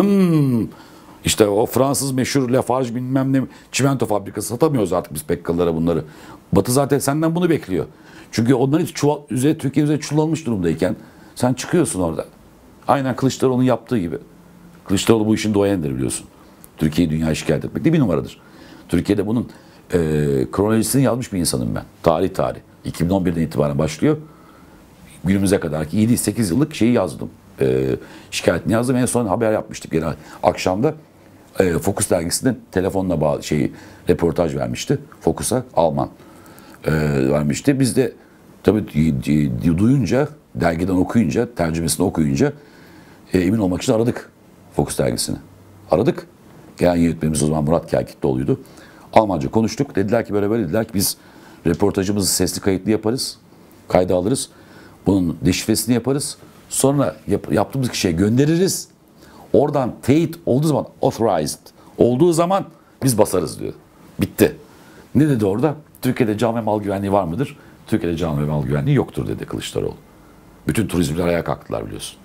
İşte o Fransız meşhur Lafarge bilmem ne çimento fabrikası, satamıyoruz artık biz Pekkalılara bunları. Batı zaten senden bunu bekliyor. Çünkü onların Türkiye üzerine çullanmış durumdayken sen çıkıyorsun orada. Aynen Kılıçdaroğlu'nun yaptığı gibi. Kılıçdaroğlu bu işin doğayıdır biliyorsun. Türkiye'yi dünyaya şikayet etmek de bir numaradır. Türkiye'de bunun kronolojisini yazmış bir insanım ben. Tarih. 2011'den itibaren başlıyor. Günümüze kadar ki 7-8 yıllık şeyi yazdım. Şikayetini yazdım. En son haber yapmıştık. Yani akşamda Focus dergisinin telefonla bağlı reportaj vermişti. Focus'a Alman vermişti. Biz de tabii duyunca, dergiden okuyunca, tercümesini okuyunca emin olmak için aradık Focus dergisini. Aradık. Genel yönetmenimiz o zaman Murat Kerkitloğlu'ydu. Almanca konuştuk. Dediler ki böyle dediler ki biz reportajımızı sesli kayıtlı yaparız. Kayda alırız. Bunun deşifresini yaparız. Sonra yaptığımız kişiye göndeririz. Oradan teyit olduğu zaman, authorized olduğu zaman biz basarız diyor. Bitti. Ne dedi orada? Türkiye'de can ve mal güvenliği var mıdır? Türkiye'de can ve mal güvenliği yoktur dedi Kılıçdaroğlu. Bütün turizmciler ayağa kalktılar biliyorsun.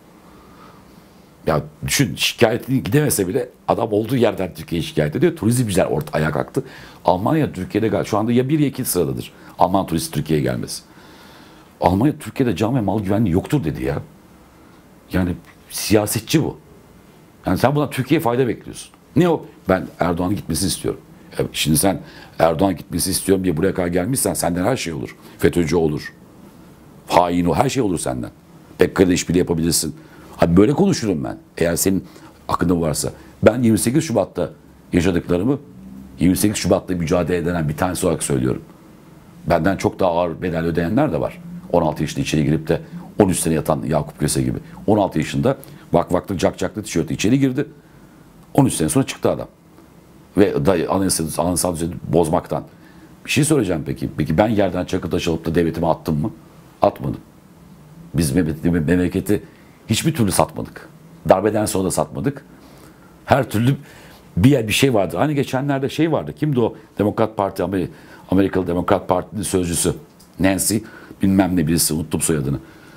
Ya düşün, şikayetini gidemese bile adam olduğu yerden Türkiye'yi şikayet ediyor. Turizmciler orta ayağa kalktı. Almanya Türkiye'de şu anda ya 1 ya 2 sıradadır. Alman turist Türkiye'ye gelmesi. Almanya Türkiye'de can ve mal güvenliği yoktur dedi ya. Yani siyasetçi bu. Yani sen buna Türkiye'ye fayda bekliyorsun. Ne o? Ben Erdoğan'ın gitmesini istiyorum. Şimdi sen Erdoğan gitmesini istiyorum diye buraya kadar gelmişsen senden her şey olur. FETÖ'cü olur. Hain o, her şey olur senden. PKK'da işbirliği yapabilirsin. Abi böyle konuşurum ben. Eğer senin aklında varsa. Ben 28 Şubat'ta yaşadıklarımı 28 Şubat'ta mücadele eden bir tanesi olarak söylüyorum. Benden çok daha ağır bedel ödeyenler de var. 16 yaşında içeri girip de 13 sene yatan Yakup Köse gibi. 16 yaşında vakvaklı cakcaklı tişörtü içeri girdi. 13 sene sonra çıktı adam. Ve anayasal düzeni bozmaktan. Bir şey soracağım peki. Peki ben yerden çakıl taş alıp da devletime attım mı? Atmadım. Biz memleketi hiçbir türlü satmadık. Darbeden sonra da satmadık. Her türlü bir şey vardı. Hani geçenlerde şey vardı. Kimdi o Demokrat Parti, Amerikalı Demokrat Parti'nin sözcüsü? Nancy bilmem ne birisi, unuttum soyadını.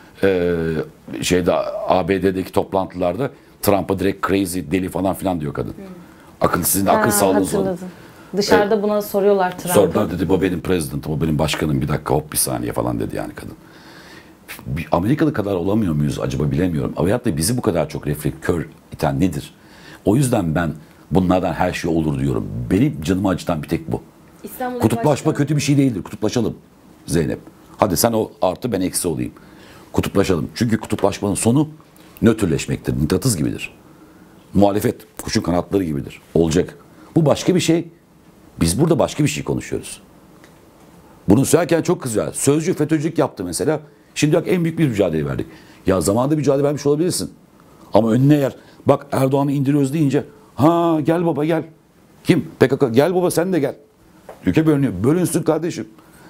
ABD'deki toplantılarda Trump'a direkt crazy, deli falan filan diyor kadın. Sizin akıl sağlığınız olun. Dışarıda buna soruyorlar Trump'a. Sordular dedi bu benim presidentim, o benim başkanım, bir dakika hop bir saniye falan dedi yani kadın. Amerikalı kadar olamıyor muyuz acaba bilemiyorum. Hayatta da bizi bu kadar çok reflektör iten nedir? O yüzden ben bunlardan her şey olur diyorum. Benim canımı acıtan bir tek bu. Kutuplaşma kötü bir şey değildir. Kutuplaşalım Zeynep. Hadi sen o artı ben eksi olayım. Kutuplaşalım. Çünkü kutuplaşmanın sonu nötrleşmektir. Mıknatıs gibidir. Muhalefet kuşun kanatları gibidir. Olacak. Bu başka bir şey. Biz burada başka bir şey konuşuyoruz. Bunu söylerken çok kızıyor. Sözcü FETÖ'cülük yaptı mesela. Şimdi bak en büyük bir mücadele verdik. Ya zamanında mücadele vermiş olabilirsin. Ama önüne eğer bak Erdoğan'ı indiriyoruz deyince gel baba gel. Kim? PKK. Gel baba sen de gel. Ülke bölünüyor. Bölünsün kardeşim.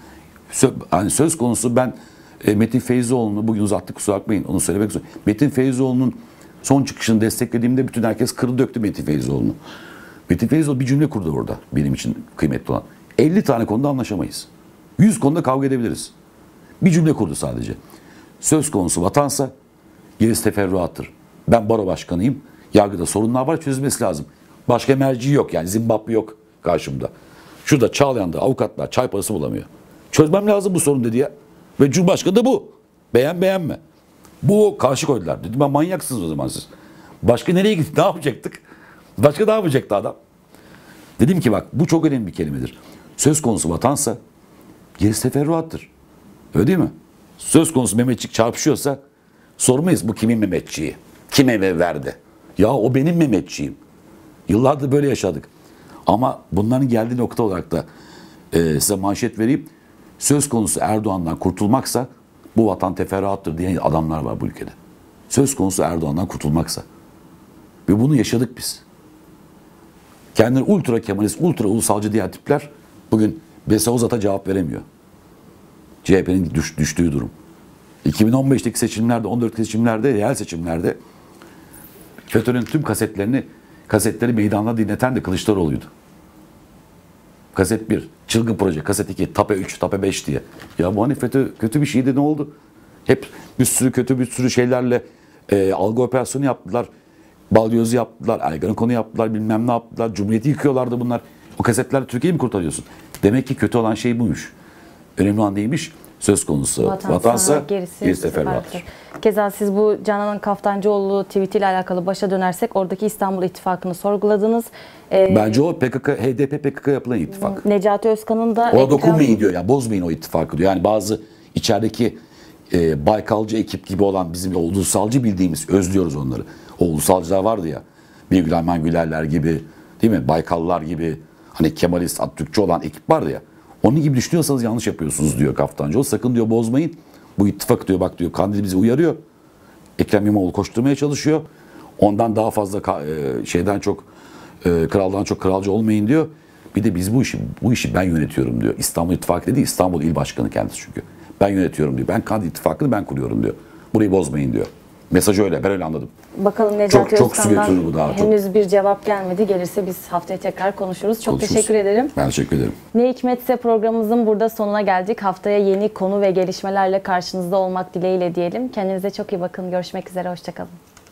Söz konusu ben Metin Feyzoğlu'nu bugün uzattık kusura bakmayın onu söylemek istiyorum. Metin Feyzoğlu'nun son çıkışını desteklediğimde bütün herkes kırdı döktü Metin Feyzoğlu'nu. Metin Feyzoğlu bir cümle kurdu orada benim için kıymetli olan. 50 tane konuda anlaşamayız. 100 konuda kavga edebiliriz. Bir cümle kurdu sadece. Söz konusu vatansa gerisi teferruattır. Ben baro başkanıyım. Yargıda sorunlar var çözülmesi lazım. Başka merci yok yani Zimbabwe yok karşımda. Şurada Çağlayan'da avukatlar çay parası bulamıyor. Çözmem lazım bu sorun dedi ya. Ve Cumhurbaşkanı da bu. Beğenme. Bu karşı koydular. Dedim ben manyaksınız o zaman siz. Başka nereye gittik? Ne yapacaktık? Başka ne yapacaktı adam? Dedim ki bak bu çok önemli bir kelimedir. Söz konusu vatansa gerisi teferruattır. Öyle değil mi? Söz konusu Mehmetçik çarpışıyorsa sormayız bu kimin Mehmetçiği? Kim eve verdi? Ya o benim Mehmetçiğim. Yıllardır böyle yaşadık. Ama bunların geldiği nokta olarak da size manşet vereyim. Söz konusu Erdoğan'dan kurtulmaksa bu vatan teferruattır diyen adamlar var bu ülkede. Söz konusu Erdoğan'dan kurtulmaksa. Ve bunu yaşadık biz. Kendileri ultra kemalist, ultra ulusalcı diğer tipler bugün Bese Ozat'a cevap veremiyor. CHP'nin düştüğü durum. 2015'teki seçimlerde, 14'teki seçimlerde, yerel seçimlerde FETÖ'nün tüm kasetleri meydanda dinleten de Kılıçdaroğlu'ydu. Kaset 1, çılgın proje, kaset 2, tape 3, tape 5 diye. Ya bu hani FETÖ kötü bir şeydi, ne oldu? Hep bir sürü şeylerle algı operasyonu yaptılar. Balyozu yaptılar, Ergenekonu yaptılar, bilmem ne yaptılar. Cumhuriyeti yıkıyorlardı bunlar. O kasetlerle Türkiye'yi mi kurtarıyorsun? Demek ki kötü olan şey buymuş. Önemli olan neymiş? Söz konusu vatansa gerisi teferruattır. Keza siz bu Canan'ın Kaftancıoğlu tweetiyle alakalı başa dönersek oradaki İstanbul İttifakı'nı sorguladınız. Bence o HDP PKK yapılan ittifak. Necati Özkan'ın da... Ona dokunmayın diyor ya, bozmayın o ittifakı diyor. Yani bazı içerideki Baykalcı ekip gibi olan bizim ulusalcı bildiğimiz, özlüyoruz onları. O ulusalcılar vardı ya, Birgül Ayman Gülerler gibi, değil mi? Baykallar gibi, hani Kemalist, Atatürkçü olan ekip vardı ya. Onun gibi düşünüyorsanız yanlış yapıyorsunuz diyor Kaftancıoğlu. Sakın diyor bozmayın. Bu ittifak diyor, bak diyor, Kandil bizi uyarıyor. Ekrem İmamoğlu koşturmaya çalışıyor. Ondan daha fazla kraldan çok kralcı olmayın diyor. Bir de biz bu işi ben yönetiyorum diyor. İstanbul İttifakı dedi, İstanbul İl Başkanı kendisi çünkü. Ben yönetiyorum diyor. Ben Kandil İttifakı'nı ben kuruyorum diyor. Burayı bozmayın diyor. Mesajı öyle. Ben öyle anladım. Bakalım Necati çok su götürür bu daha Özkan'dan henüz bir cevap gelmedi. Gelirse biz haftaya tekrar konuşuruz. Çok teşekkür ederim. Ben teşekkür ederim. Ne hikmetse programımızın burada sonuna geldik. Haftaya yeni konu ve gelişmelerle karşınızda olmak dileğiyle diyelim. Kendinize çok iyi bakın. Görüşmek üzere. Hoşçakalın.